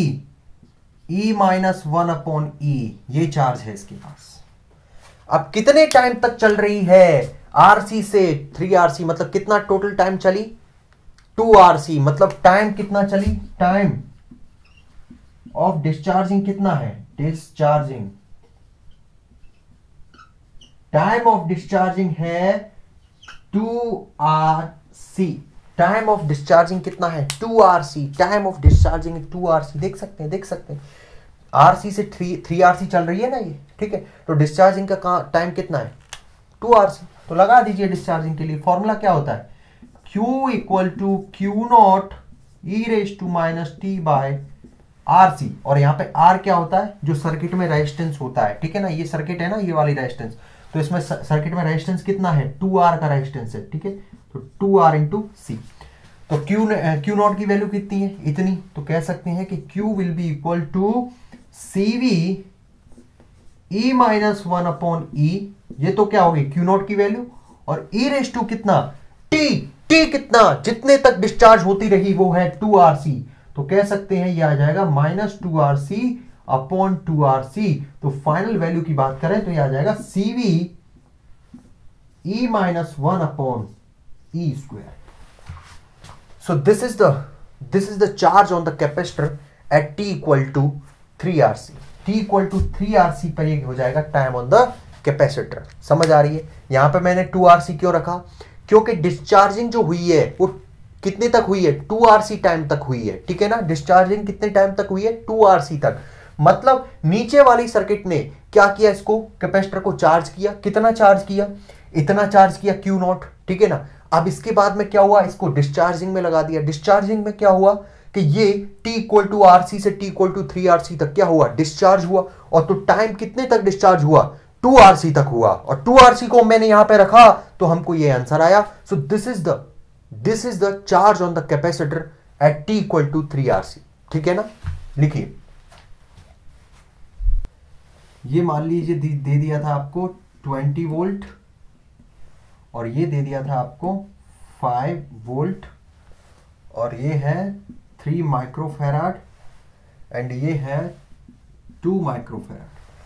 E-1/E, ये चार्ज है इसके पास। अब कितने टाइम तक चल रही है RC से 3RC, मतलब कितना टोटल टाइम चली 2RC, मतलब टाइम कितना चली, टाइम ऑफ डिस्चार्जिंग कितना है, टाइम ऑफ डिस्चार्जिंग है 2RC, टाइम ऑफ डिस्चार्जिंग कितना है 2RC, time of discharging 2RC, देख सकते हैं RC से 3RC चल रही है ना ये, ठीक है, तो डिस्चार्जिंग का टाइम कितना है 2RC, तो लगा दीजिए डिस्चार्जिंग के लिए फॉर्मूला क्या होता है Q = Q0 e⁻t/RC, और यहाँ पे R क्या होता है जो सर्किट में रेजिस्टेंस होता है, ठीक है ना, ये सर्किट है ना ये वाली रेजिस्टेंस, तो इसमें सर्किट में रेजिस्टेंस कितना है 2R का रेजिस्टेंस है, ठीक है, तो 2R × C, तो Q0 की वैल्यू कितनी है इतनी, तो कह सकते हैं कि Q will be equal to CV E-1/E, ये तो क्या होगी Q0 की वैल्यू, और e⁻ कितना T कितना जितने तक डिस्चार्ज होती रही वो है 2RC, तो कह सकते हैं ये आ जाएगा -2RC/2RC, तो फाइनल वैल्यू की बात करें तो ये आ जाएगा CV E-1/E²। So this is the charge on the capacitor at T = 3RC. T = 3RC पर ये हो जाएगा टाइम ऑन द कैपेसिटर, समझ आ रही है। यहां पे मैंने 2RC क्यों रखा, क्योंकि डिस्चार्जिंग जो हुई है वो कितने तक हुई है 2RC टाइम तक हुई है, ठीक है ना, डिस्चार्जिंग कितने टाइम तक हुई है 2RC तक, मतलब नीचे वाली सर्किट ने क्या किया, इसको कैपेसिटर को चार्ज किया, कितना चार्ज किया, इतना चार्ज किया Q0, ठीक है ना। अब इसके बाद में क्या हुआ, इसको डिस्चार्जिंग में लगा दिया, डिस्चार्जिंग में क्या हुआ कि ये T = RC से T = 3RC तक क्या हुआ डिस्चार्ज हुआ, और तो टाइम कितने तक डिस्चार्ज हुआ 2RC तक हुआ, और 2RC को मैंने यहां पे रखा तो हमको ये आंसर आया। So this is the charge on the capacitor at T = 3RC, ठीक है ना। लिखिए, ये मान लीजिए दे दिया था आपको 20 वोल्ट और ये दे दिया था आपको 5 वोल्ट, और ये है 3 माइक्रोफैराड एंड ये है 2 माइक्रोफैराड।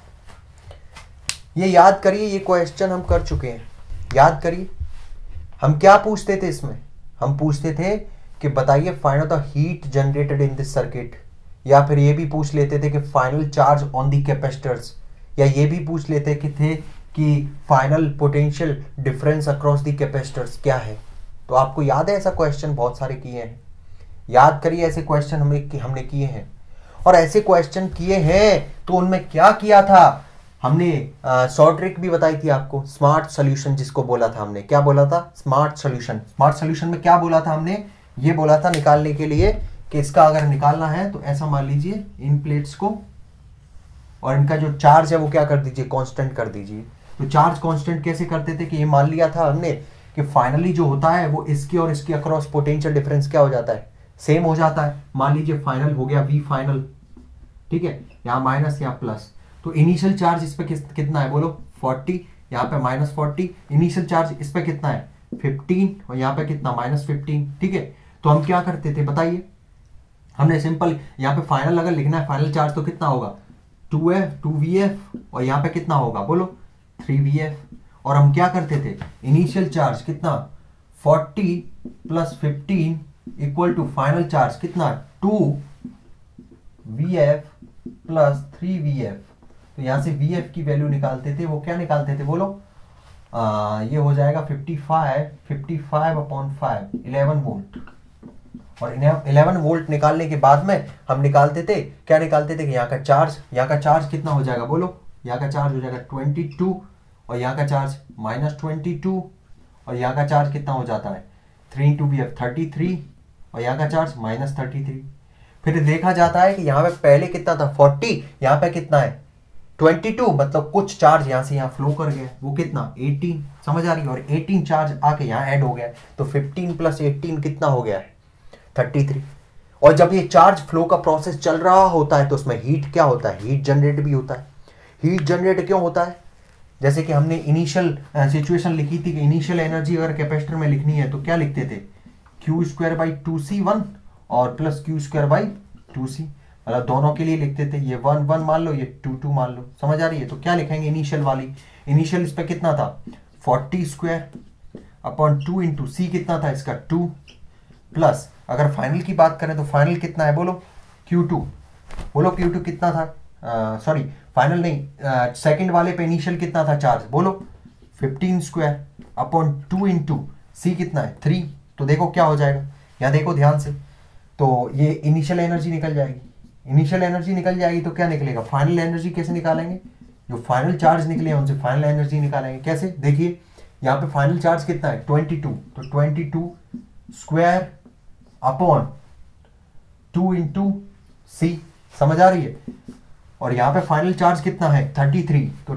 ये याद करिए, ये क्वेश्चन हम कर चुके हैं, याद करिए। हम क्या पूछते थे इसमें, हम पूछते थे कि बताइए find out the heat generated in this circuit, या फिर ये भी पूछ लेते थे कि final charge on the capacitors, या ये भी पूछ लेते थे कि final potential difference across the capacitors क्या है। तो आपको याद है ऐसा क्वेश्चन बहुत सारे किए हैं, याद करिए ऐसे क्वेश्चन हमने किए हैं, और ऐसे क्वेश्चन किए हैं तो उनमें क्या किया था हमने, शॉर्ट ट्रिक भी बताई थी आपको, स्मार्ट सॉल्यूशन जिसको बोला था हमने, क्या बोला था स्मार्ट सॉल्यूशन। स्मार्ट सॉल्यूशन में क्या बोला था हमने, ये बोला था निकालने के लिए कि इसका अगर निकालना है तो ऐसा मान लीजिए इन प्लेट्स को, और इनका जो चार्ज है वो क्या कर दीजिए कांस्टेंट कर दीजिए। तो चार्ज कांस्टेंट कैसे करते थे कि ये मान लिया था हमने कि फाइनली जो होता है वो इसकी और इसकी अक्रॉस पोटेंशियल डिफरेंस क्या हो जाता है सेम हो जाता है। मान लीजिए फाइनल हो गया V फाइनल, ठीक है, यहाँ माइनस यहाँ प्लस, तो इनिशियल चार्ज इस पे कितना है बोलो 40, यहाँ पे -40, इनिशियल चार्ज इस पे कितना है 15 और यहाँ पे कितना -15, ठीक है। तो हम क्या करते थे बताइए, हमने सिंपल यहाँ पे फाइनल अगर लिखना है फाइनल चार्ज तो कितना होगा 2VF, और यहाँ पे कितना होगा बोलो 3VF, और हम क्या करते थे इनिशियल चार्ज कितना 40 + 15 = फाइनल चार्ज कितना 2VF + 3VF, तो यहां से VF की वैल्यू निकालते थे, वो क्या निकालते थे बोलो, ये हो जाएगा 55/5 11 वोल्ट, और 11 वोल्ट निकालने के बाद में हम निकालते थे क्या निकालते थे कि यहाँ का चार्ज कितना हो जाएगा बोलो, यहाँ का चार्ज हो जाएगा 22, और यहाँ का चार्ज -22 और यहाँ का चार्ज कितना हो जाता है 3 × VF 33 और यहाँ का चार्ज -33। फिर देखा जाता है कि यहाँ पे पहले कितना था 40, यहाँ पे कितना है 22, मतलब कुछ चार्ज यहाँ से यहाँ फ्लो कर गया, वो कितना 18, समझ आ रही है, और 18 चार्ज आके यहाँ ऐड हो गया, तो 15 + 18 कितना हो गया है 33। और जब ये चार्ज फ्लो का प्रोसेस चल रहा होता है तो उसमें हीट क्या होता है, हीट जनरेट भी होता है। हीट जनरेट क्यों होता है, जैसे कि हमने इनिशियल सिचुएशन लिखी थी कि इनिशियल एनर्जी अगर कैपेसिटर में लिखनी है तो क्या लिखते थे Q²/2C1 और +Q²/2C, मतलब दोनों के लिए लिखते थे, ये 1 1 मान लो, ये 2 2 मान लो, समझ आ रही है। तो क्या लिखेंगे इनिशियल वाली, इनिशियल इस पे कितना था 40²/2 इंटू C कितना था इसका 2, प्लस अगर फाइनल की बात करें तो फाइनल कितना है बोलो Q2, बोलो Q2 कितना था, सॉरी फाइनल नहीं, सेकंड वाले पे इनिशियल कितना था चार्ज, बोलो 15²/2 इंटू C कितना है 3। तो देखो क्या हो जाएगा, यहाँ देखो ध्यान से, तो ये इनिशियल एनर्जी निकल जाएगी, इनिशियल एनर्जी निकल जाएगी तो क्या निकलेगा, फाइनल एनर्जी कैसे निकालेंगे, जो फाइनल चार्ज निकले हैं उनसे फाइनल एनर्जी निकालेंगे कैसे, देखिए यहाँ पे फाइनल चार्ज कितना है 22, तो 22²/2 इंटू C, समझ आ रही है। और यहाँ पे फाइनल चार्ज कितना है 33, तो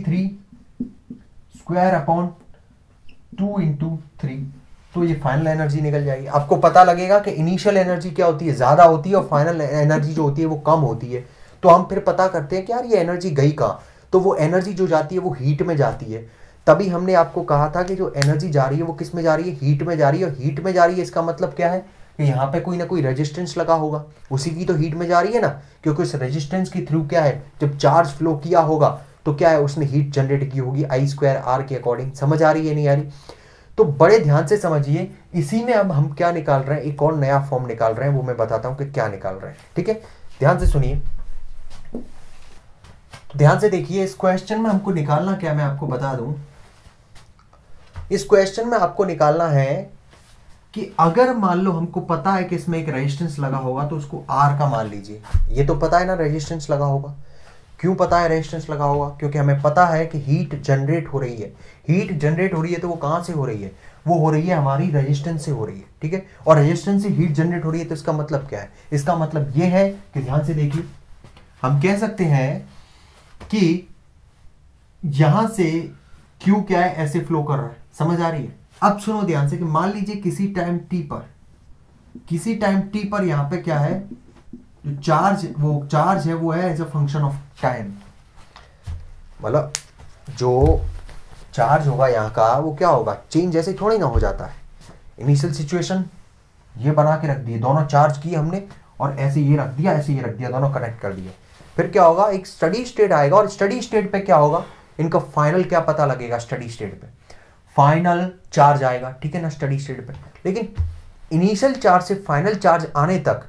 33²/2 इंटू 3, तो ये फाइनल एनर्जी निकल जाएगी। आपको पता लगेगा कि इनिशियल एनर्जी क्या होती है, ज्यादा होती है, और फाइनल एनर्जी जो होती है वो कम होती है। तो हम फिर पता करते हैं कि यार ये एनर्जी गई कहाँ, तो वो एनर्जी जो जाती है वो हीट में जाती है। तभी हमने आपको कहा था कि जो एनर्जी जा रही है वो किस में जा रही है, हीट में जा रही है। और हीट में जा रही है इसका मतलब क्या है कि यहाँ पे कोई ना कोई रेजिस्टेंस लगा होगा, उसी की तो हीट में जा रही है ना, क्योंकि उस रेजिस्टेंस के थ्रू क्या है, जब चार्ज फ्लो किया होगा तो क्या है उसने हीट जनरेट की होगी I²R के अकॉर्डिंग। समझ आ रही है नहीं आ रही, तो बड़े ध्यान से समझिए। इसी में अब हम क्या निकाल रहे हैं, एक और नया फॉर्म निकाल रहे हैं, वो मैं बताता हूं कि क्या निकाल रहे हैं, ठीक है। ध्यान से सुनिए, ध्यान से देखिए। इस क्वेश्चन में हमको निकालना क्या, मैं आपको बता दूं। इस क्वेश्चन में आपको निकालना है कि अगर मान लो हमको पता है कि इसमें एक रेजिस्टेंस लगा होगा, तो उसको R का मान लीजिए। ये तो पता है ना रेजिस्टेंस लगा होगा, क्यों पता है रेजिस्टेंस लगा होगा, क्योंकि हमें पता है कि हीट जनरेट हो रही है। हीट जनरेट हो रही है तो वो कहां से हो रही है, वो हो रही है हमारी रेजिस्टेंस से हो रही है, ठीक है। और रेजिस्टेंस से हीट जनरेट हो रही है, तो इसका मतलब क्या है, इसका मतलब ये है कि ध्यान से देखिए, हम कह सकते हैं कि यहां से Q क्या है, ऐसे फ्लो कर रहा है, समझ आ रही है। अब सुनो ध्यान से कि मान लीजिए किसी टाइम t पर यहां पे क्या है, जो चार्ज है वो है as a function of time, मतलब जो चार्ज होगा यहाँ का वो क्या होगा, चेंज ऐसे थोड़ी ना हो जाता है। इनिशियल सिचुएशन ये बना के रख दिए, दोनों चार्ज किए हमने, और ऐसे ये रख दिया, ऐसे ये रख दिया, दोनों कनेक्ट कर दिए। फिर क्या होगा, एक स्टडी स्टेट आएगा, और स्टडी स्टेट पे क्या होगा, इनका फाइनल क्या पता लगेगा, स्टडी स्टेट पे फाइनल चार्ज आएगा, ठीक है ना, स्टडी स्टेट पे। लेकिन इनिशियल चार्ज से फाइनल चार्ज आने तक,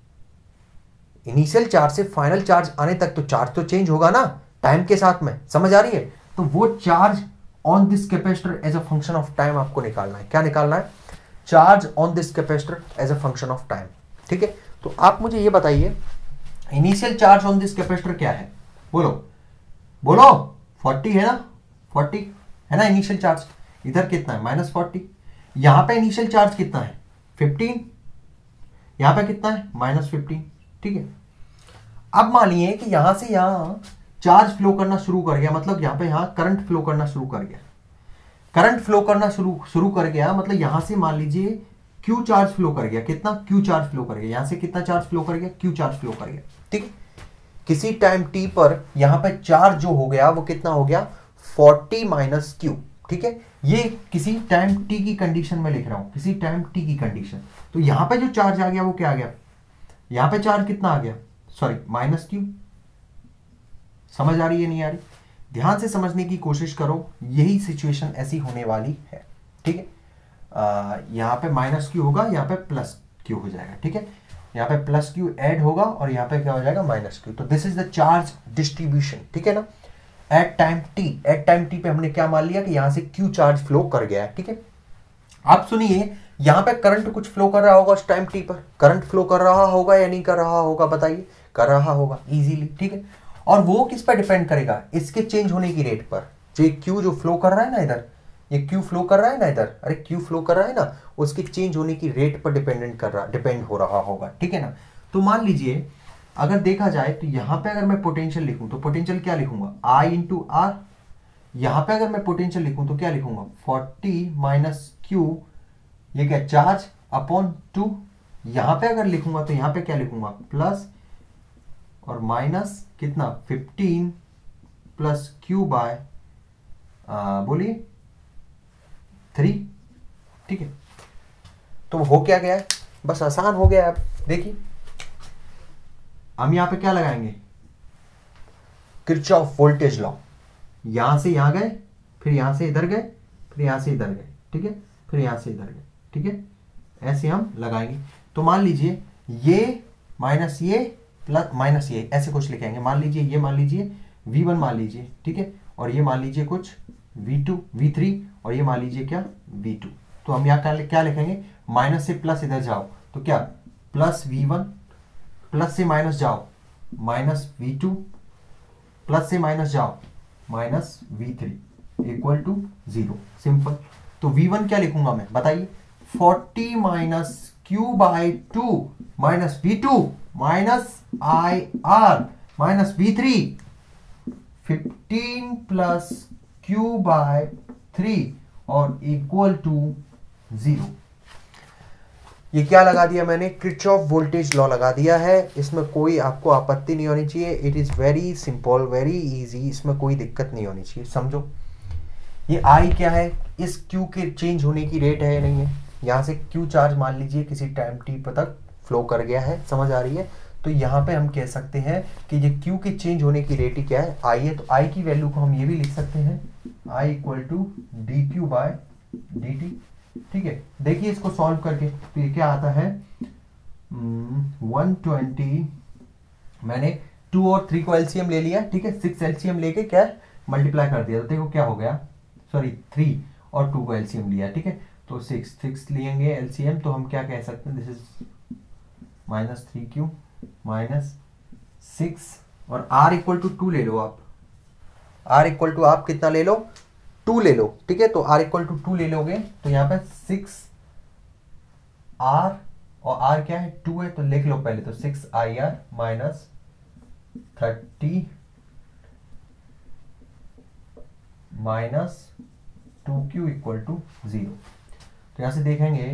इनिशियल चार्ज से फाइनल चार्ज आने तक तो चार्ज तो चेंज होगा ना टाइम के साथ में, समझ आ रही है। तो वो charge on this capacitor as a function of time आपको निकालना है। क्या निकालना है, charge on this capacitor as a function of time, ठीक है। तो आप मुझे ये बताइए, initial charge on this capacitor क्या है, बोलो बोलो, 40 है ना, 40 है ना इनिशियल चार्ज। इधर कितना है -40, यहां पे इनिशियल चार्ज कितना है 15, यहां पे कितना है -15, ठीक है। अब मानिए कि यहां से यहां चार्ज फ्लो करना शुरू कर गया, मतलब यहां पे यहां करंट फ्लो करना शुरू कर गया, करंट फ्लो करना शुरू कर गया, मतलब यहां से मान लीजिए Q चार्ज फ्लो कर गया, कितना Q चार्ज फ्लो कर गया, यहां से कितना चार्ज फ्लो कर गया, Q चार्ज फ्लो कर गया, ठीक है। किसी टाइम t पर यहां पे चार्ज जो हो गया वो कितना हो गया 40 - Q, ठीक है। ये किसी टाइम t की कंडीशन में लिख रहा हूं, किसी टाइम t की कंडीशन। तो यहां पे जो चार्ज आ गया वो क्या आ गया, यहां पे चार्ज कितना आ गया, सॉरी -Q। समझ आ रही है नहीं आ रही, ध्यान से समझने की कोशिश करो, यही सिचुएशन ऐसी होने वाली है, ठीक है। यहां पे -Q होगा, यहां पे +Q हो जाएगा, ठीक है। यहाँ पे +Q ऐड होगा और यहाँ पे क्या हो जाएगा -Q। तो this is the charge distribution, ठीक है ना, at time t। At time t पे हमने क्या मान लिया कि यहाँ से Q चार्ज फ्लो कर गया है, ठीक है। आप सुनिए, यहाँ पे करंट कुछ फ्लो कर रहा होगा उस टाइम t पर, करंट फ्लो कर रहा होगा या नहीं कर रहा होगा, बताइए, कर रहा होगा इजीली, ठीक है। और वो किस पर डिपेंड करेगा, इसके चेंज होने की रेट पर, जो ये क्यू जो फ्लो कर रहा है ना इधर, ये क्यू फ्लो कर रहा है ना इधर, अरे क्यू फ्लो कर रहा है ना, उसकी चेंज होने की रेट पर डिपेंड हो रहा होगा, ठीक है ना। तो मान लीजिए अगर देखा जाए तो यहाँ पे अगर मैं पोटेंशियल लिखूं तो पोटेंशियल क्या लिखूंगा, आई इंटू आर। यहाँ पे अगर मैं पोटेंशियल लिखूं तो क्या लिखूंगा, 40 माइनस क्यू, ये क्या चार्ज अपॉन 2। यहाँ पे अगर लिखूंगा तो यहाँ पे क्या लिखूंगा, प्लस और माइनस कितना 15 प्लस क्यू बाय बोलिए 3, ठीक है। तो हो क्या गया है, बस आसान हो गया। अब देखिए हम यहां पे क्या लगाएंगे, किरचॉफ वोल्टेज लॉ। यहां से यहां गए, फिर यहां से इधर गए, फिर यहां से इधर गए, ठीक है, फिर यहां से इधर गए, ठीक है, ऐसे हम लगाएंगे। तो मान लीजिए ये माइनस ये प्लस माइनस ये, ऐसे कुछ लिखेंगे। मान लीजिए ये मान लीजिए V1 मान लीजिए, ठीक है, और ये मान लीजिए कुछ V2 V3 और ये मान लीजिए क्या V2। तो हम यहाँ क्या लिखेंगे, माइनस से प्लस इधर जाओ तो क्या प्लस V1, प्लस से माइनस जाओ माइनस V2, प्लस से माइनस जाओ minus V3 equal to 0। Simple. तो V1 क्या लिखूंगा मैं बताइए, 40 minus Q by 2 minus V2 minus IR minus V3, 15 plus Q by 3 और इक्वल टू 0। ये क्या लगा दिया मैंने, किरचॉफ वोल्टेज लॉ लगा दिया है। इसमें कोई आपको आपत्ति नहीं होनी चाहिए। It is very simple, very easy, इसमें कोई दिक्कत नहीं होनी चाहिए। समझो ये आई क्या है, इस क्यू के चेंज होने की रेट है या नहीं है। यहां से क्यू चार्ज मान लीजिए किसी टाइम टी तक फ्लो कर गया है, समझ आ रही है। तो यहाँ पे हम कह सकते हैं कि ये क्यू के चेंज होने की रेट ही क्या है, आई है। तो आई की वैल्यू को हम ये भी लिख सकते हैं, I equal to D Q by D T, ठीक है। देखिए इसको सॉल्व करके तो ये क्या आता है 120, मैंने 2 और 3 को एलसीएम ले लिया, ठीक है, 6 एलसीएम लेके क्या मल्टीप्लाई कर दिया। तो देखो क्या हो गया, सॉरी 3 और 2 को एलसीएम लिया, ठीक है, तो 6 लेंगे एलसीएम। तो हम क्या कह सकते हैं, this is minus 3Q minus 6 और R इक्वल टू 2 ले लो आप। R इक्वल टू आप कितना ले लो, 2 ले लो, ठीक है। तो R इक्वल टू 2 ले लोगे तो यहाँ पे 6R और R क्या है 2 है, तो लिख लो पहले। तो 6IR minus 30 minus 2Q equal to 0। तो यहां से देखेंगे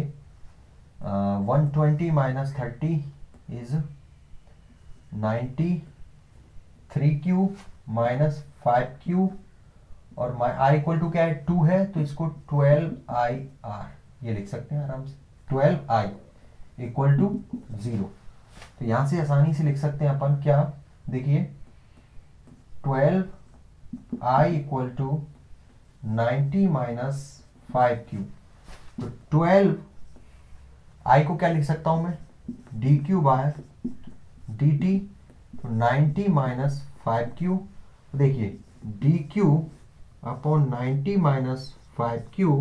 120 minus 30 is 90, 3Q minus 5Q और I इक्वल टू क्या है 2 है, तो इसको 12IR ये लिख सकते हैं आराम से, 12I इक्वल टू 0। तो यहां से आसानी से लिख सकते हैं अपन क्या, देखिए 12I equal to 90 minus 5Q। तो 12I को क्या लिख सकता हूं मैं, dQ बाय dt। तो 90 माइनस 5Q, देखिए dQ upon 90 minus 5Q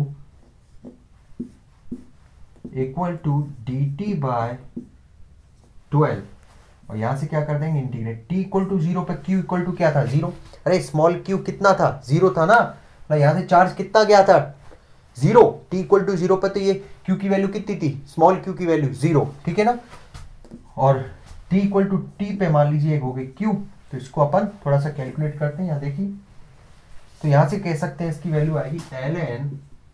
equal to dt by 12। और यहां से क्या कर देंगे इंटीग्रेट, t इक्वल टू 0 पे q इक्वल टू क्या था 0। अरे स्मॉल q कितना था 0 था ना, यहां से चार्ज कितना गया था 0। t इक्वल टू 0 पे तो ये q की वैल्यू कितनी थी, स्मॉल q की वैल्यू 0, ठीक है ना। और t इक्वल टू t पे मान लीजिए एक हो गई q, तो इसको अपन थोड़ा सा कैलकुलेट करते हैं। यहाँ देखिए तो यहां से कह सकते हैं इसकी वैल्यू आएगी ln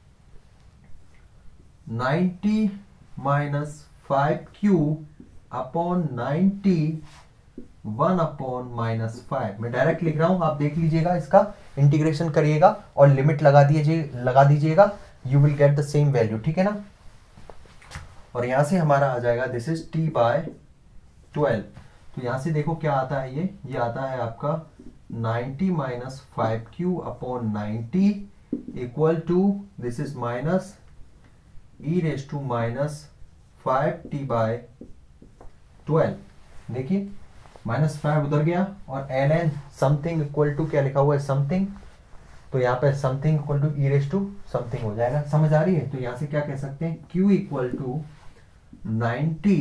90 minus 5Q upon 90 1 upon minus 5। मैं डायरेक्ट लिख रहा हूं, आप देख लीजिएगा, इसका इंटीग्रेशन करिएगा और लिमिट लगा दीजिएगा, you will get the same value, ठीक है ना। और यहां से हमारा आ जाएगा दिस इज t बाय 12। तो यहां से देखो क्या आता है, ये आता है आपका 90 minus 5Q upon 90 equal to this is minus e raise to minus 5t by 12। देखिए माइनस 5 उधर गया और ln समथिंग इक्वल टू क्या लिखा हुआ है समथिंग, तो यहाँ पे something equal to e raise to something हो जाएगा, समझ आ रही है। तो यहाँ से क्या कह सकते हैं q equal to 90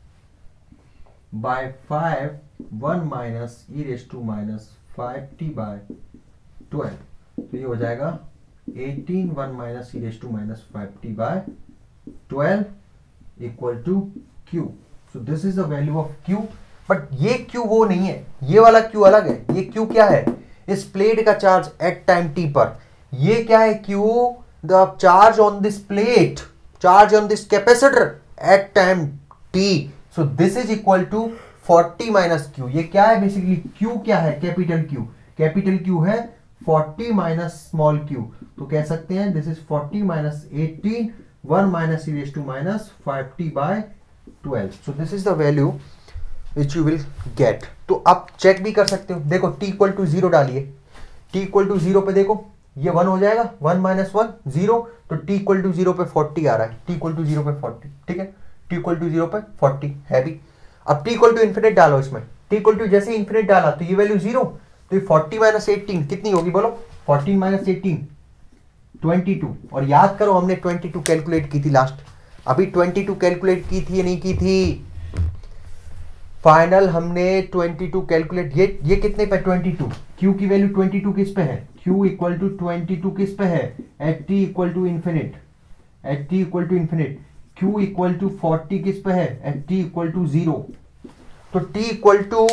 by 5 1 minus e raise to minus 5t by 12। तो ये हो जाएगा 18 1 minus E raise to minus 5t by 12 equal to Q। So this is the value of Q। But ये Q वो नहीं है, ये वाला Q अलग है। ये Q क्या है? इस प्लेट का चार्ज एट टाइम t पर। ये क्या है? Q the charge on this plate, charge on this capacitor at time t। So this is equal to 40 minus Q। ये क्या है बेसिकली? Q क्या है? Capital Q। कैपिटल Q है 40 माइनस स्मॉल q। तो कह सकते हैं this is 40 minus 18 1 minus E raise to minus 5t by 12। So this is the value which you will get. तो आप चेक भी कर सकते हो। देखो t इक्वल टू 0 डालिए, t इक्वल टू 0 पे देखो ये 1 हो जाएगा, 1 माइनस 1 0। तो t इक्वल टू 0 पे 40 आ रहा है, t इक्वल टू 0 पे 40। ठीक है, t इक्वल टू 0 पे 40 है भी। अब t इक्वल टू इन्फिनिट डालो इसमें, t इक्वल टू जैसे इन्फिनिट डाला तो ये वैल्यू 0। तो 40 माइनस 18 कितनी होगी बोलो? 14 माइनस 18 22। और याद करो हमने 22 कैलकुलेट की थी लास्ट, अभी 22 कैलकुलेट की थी या नहीं की थी? फाइनल हमने 22 कैलकुलेट, ये कितने पे? 22। Q की वैल्यू 22 किस पे है? Q इक्वल टू 22 किस पे है? At t equal to infinite, at t equal to infinite. Q equal to 40 किस पे है? At t equal to 0। तो t इक्वल टू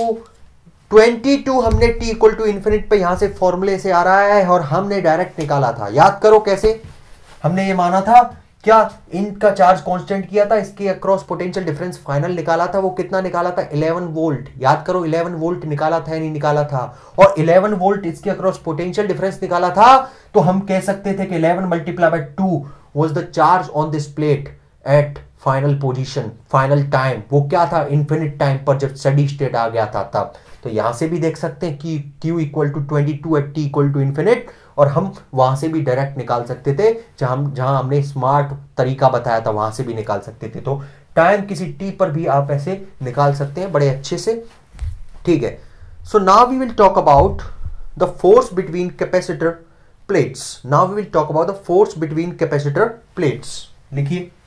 22 हमने t इक्वल टू इन्फिनिट पे यहां से फॉर्मूले से आ रहा है और हमने डायरेक्ट निकाला था। याद करो कैसे हमने ये माना था, क्या इनका चार्ज कांस्टेंट किया था, इसके अक्रॉस पोटेंशियल डिफरेंस फाइनल निकाला था। वो कितना निकाला था? 11 वोल्ट। याद करो 11 वोल्ट निकाला था या नहीं निकाला था? और 11 वोल्ट इसके अक्रॉस पोटेंशियल डिफरेंस निकाला था। तो हम कह सकते थे कि 11 multiply by 2 was the charge on this plate at final position, final time. वो क्या था? इन्फिनिट टाइम पर जब स्टेडी स्टेट आ गया था तब। तो यहां से भी देख सकते हैं कि Q equal to 22 at t equal to infinite. और हम वहां से भी डायरेक्ट निकाल सकते थे, जहां हमने स्मार्ट तरीका बताया था वहां से भी निकाल सकते थे। तो टाइम किसी t पर भी आप ऐसे निकाल सकते हैं बड़े अच्छे से। ठीक है, so now we will talk about the force between capacitor plates. Now we will talk about the force between capacitor plates. लिखिए,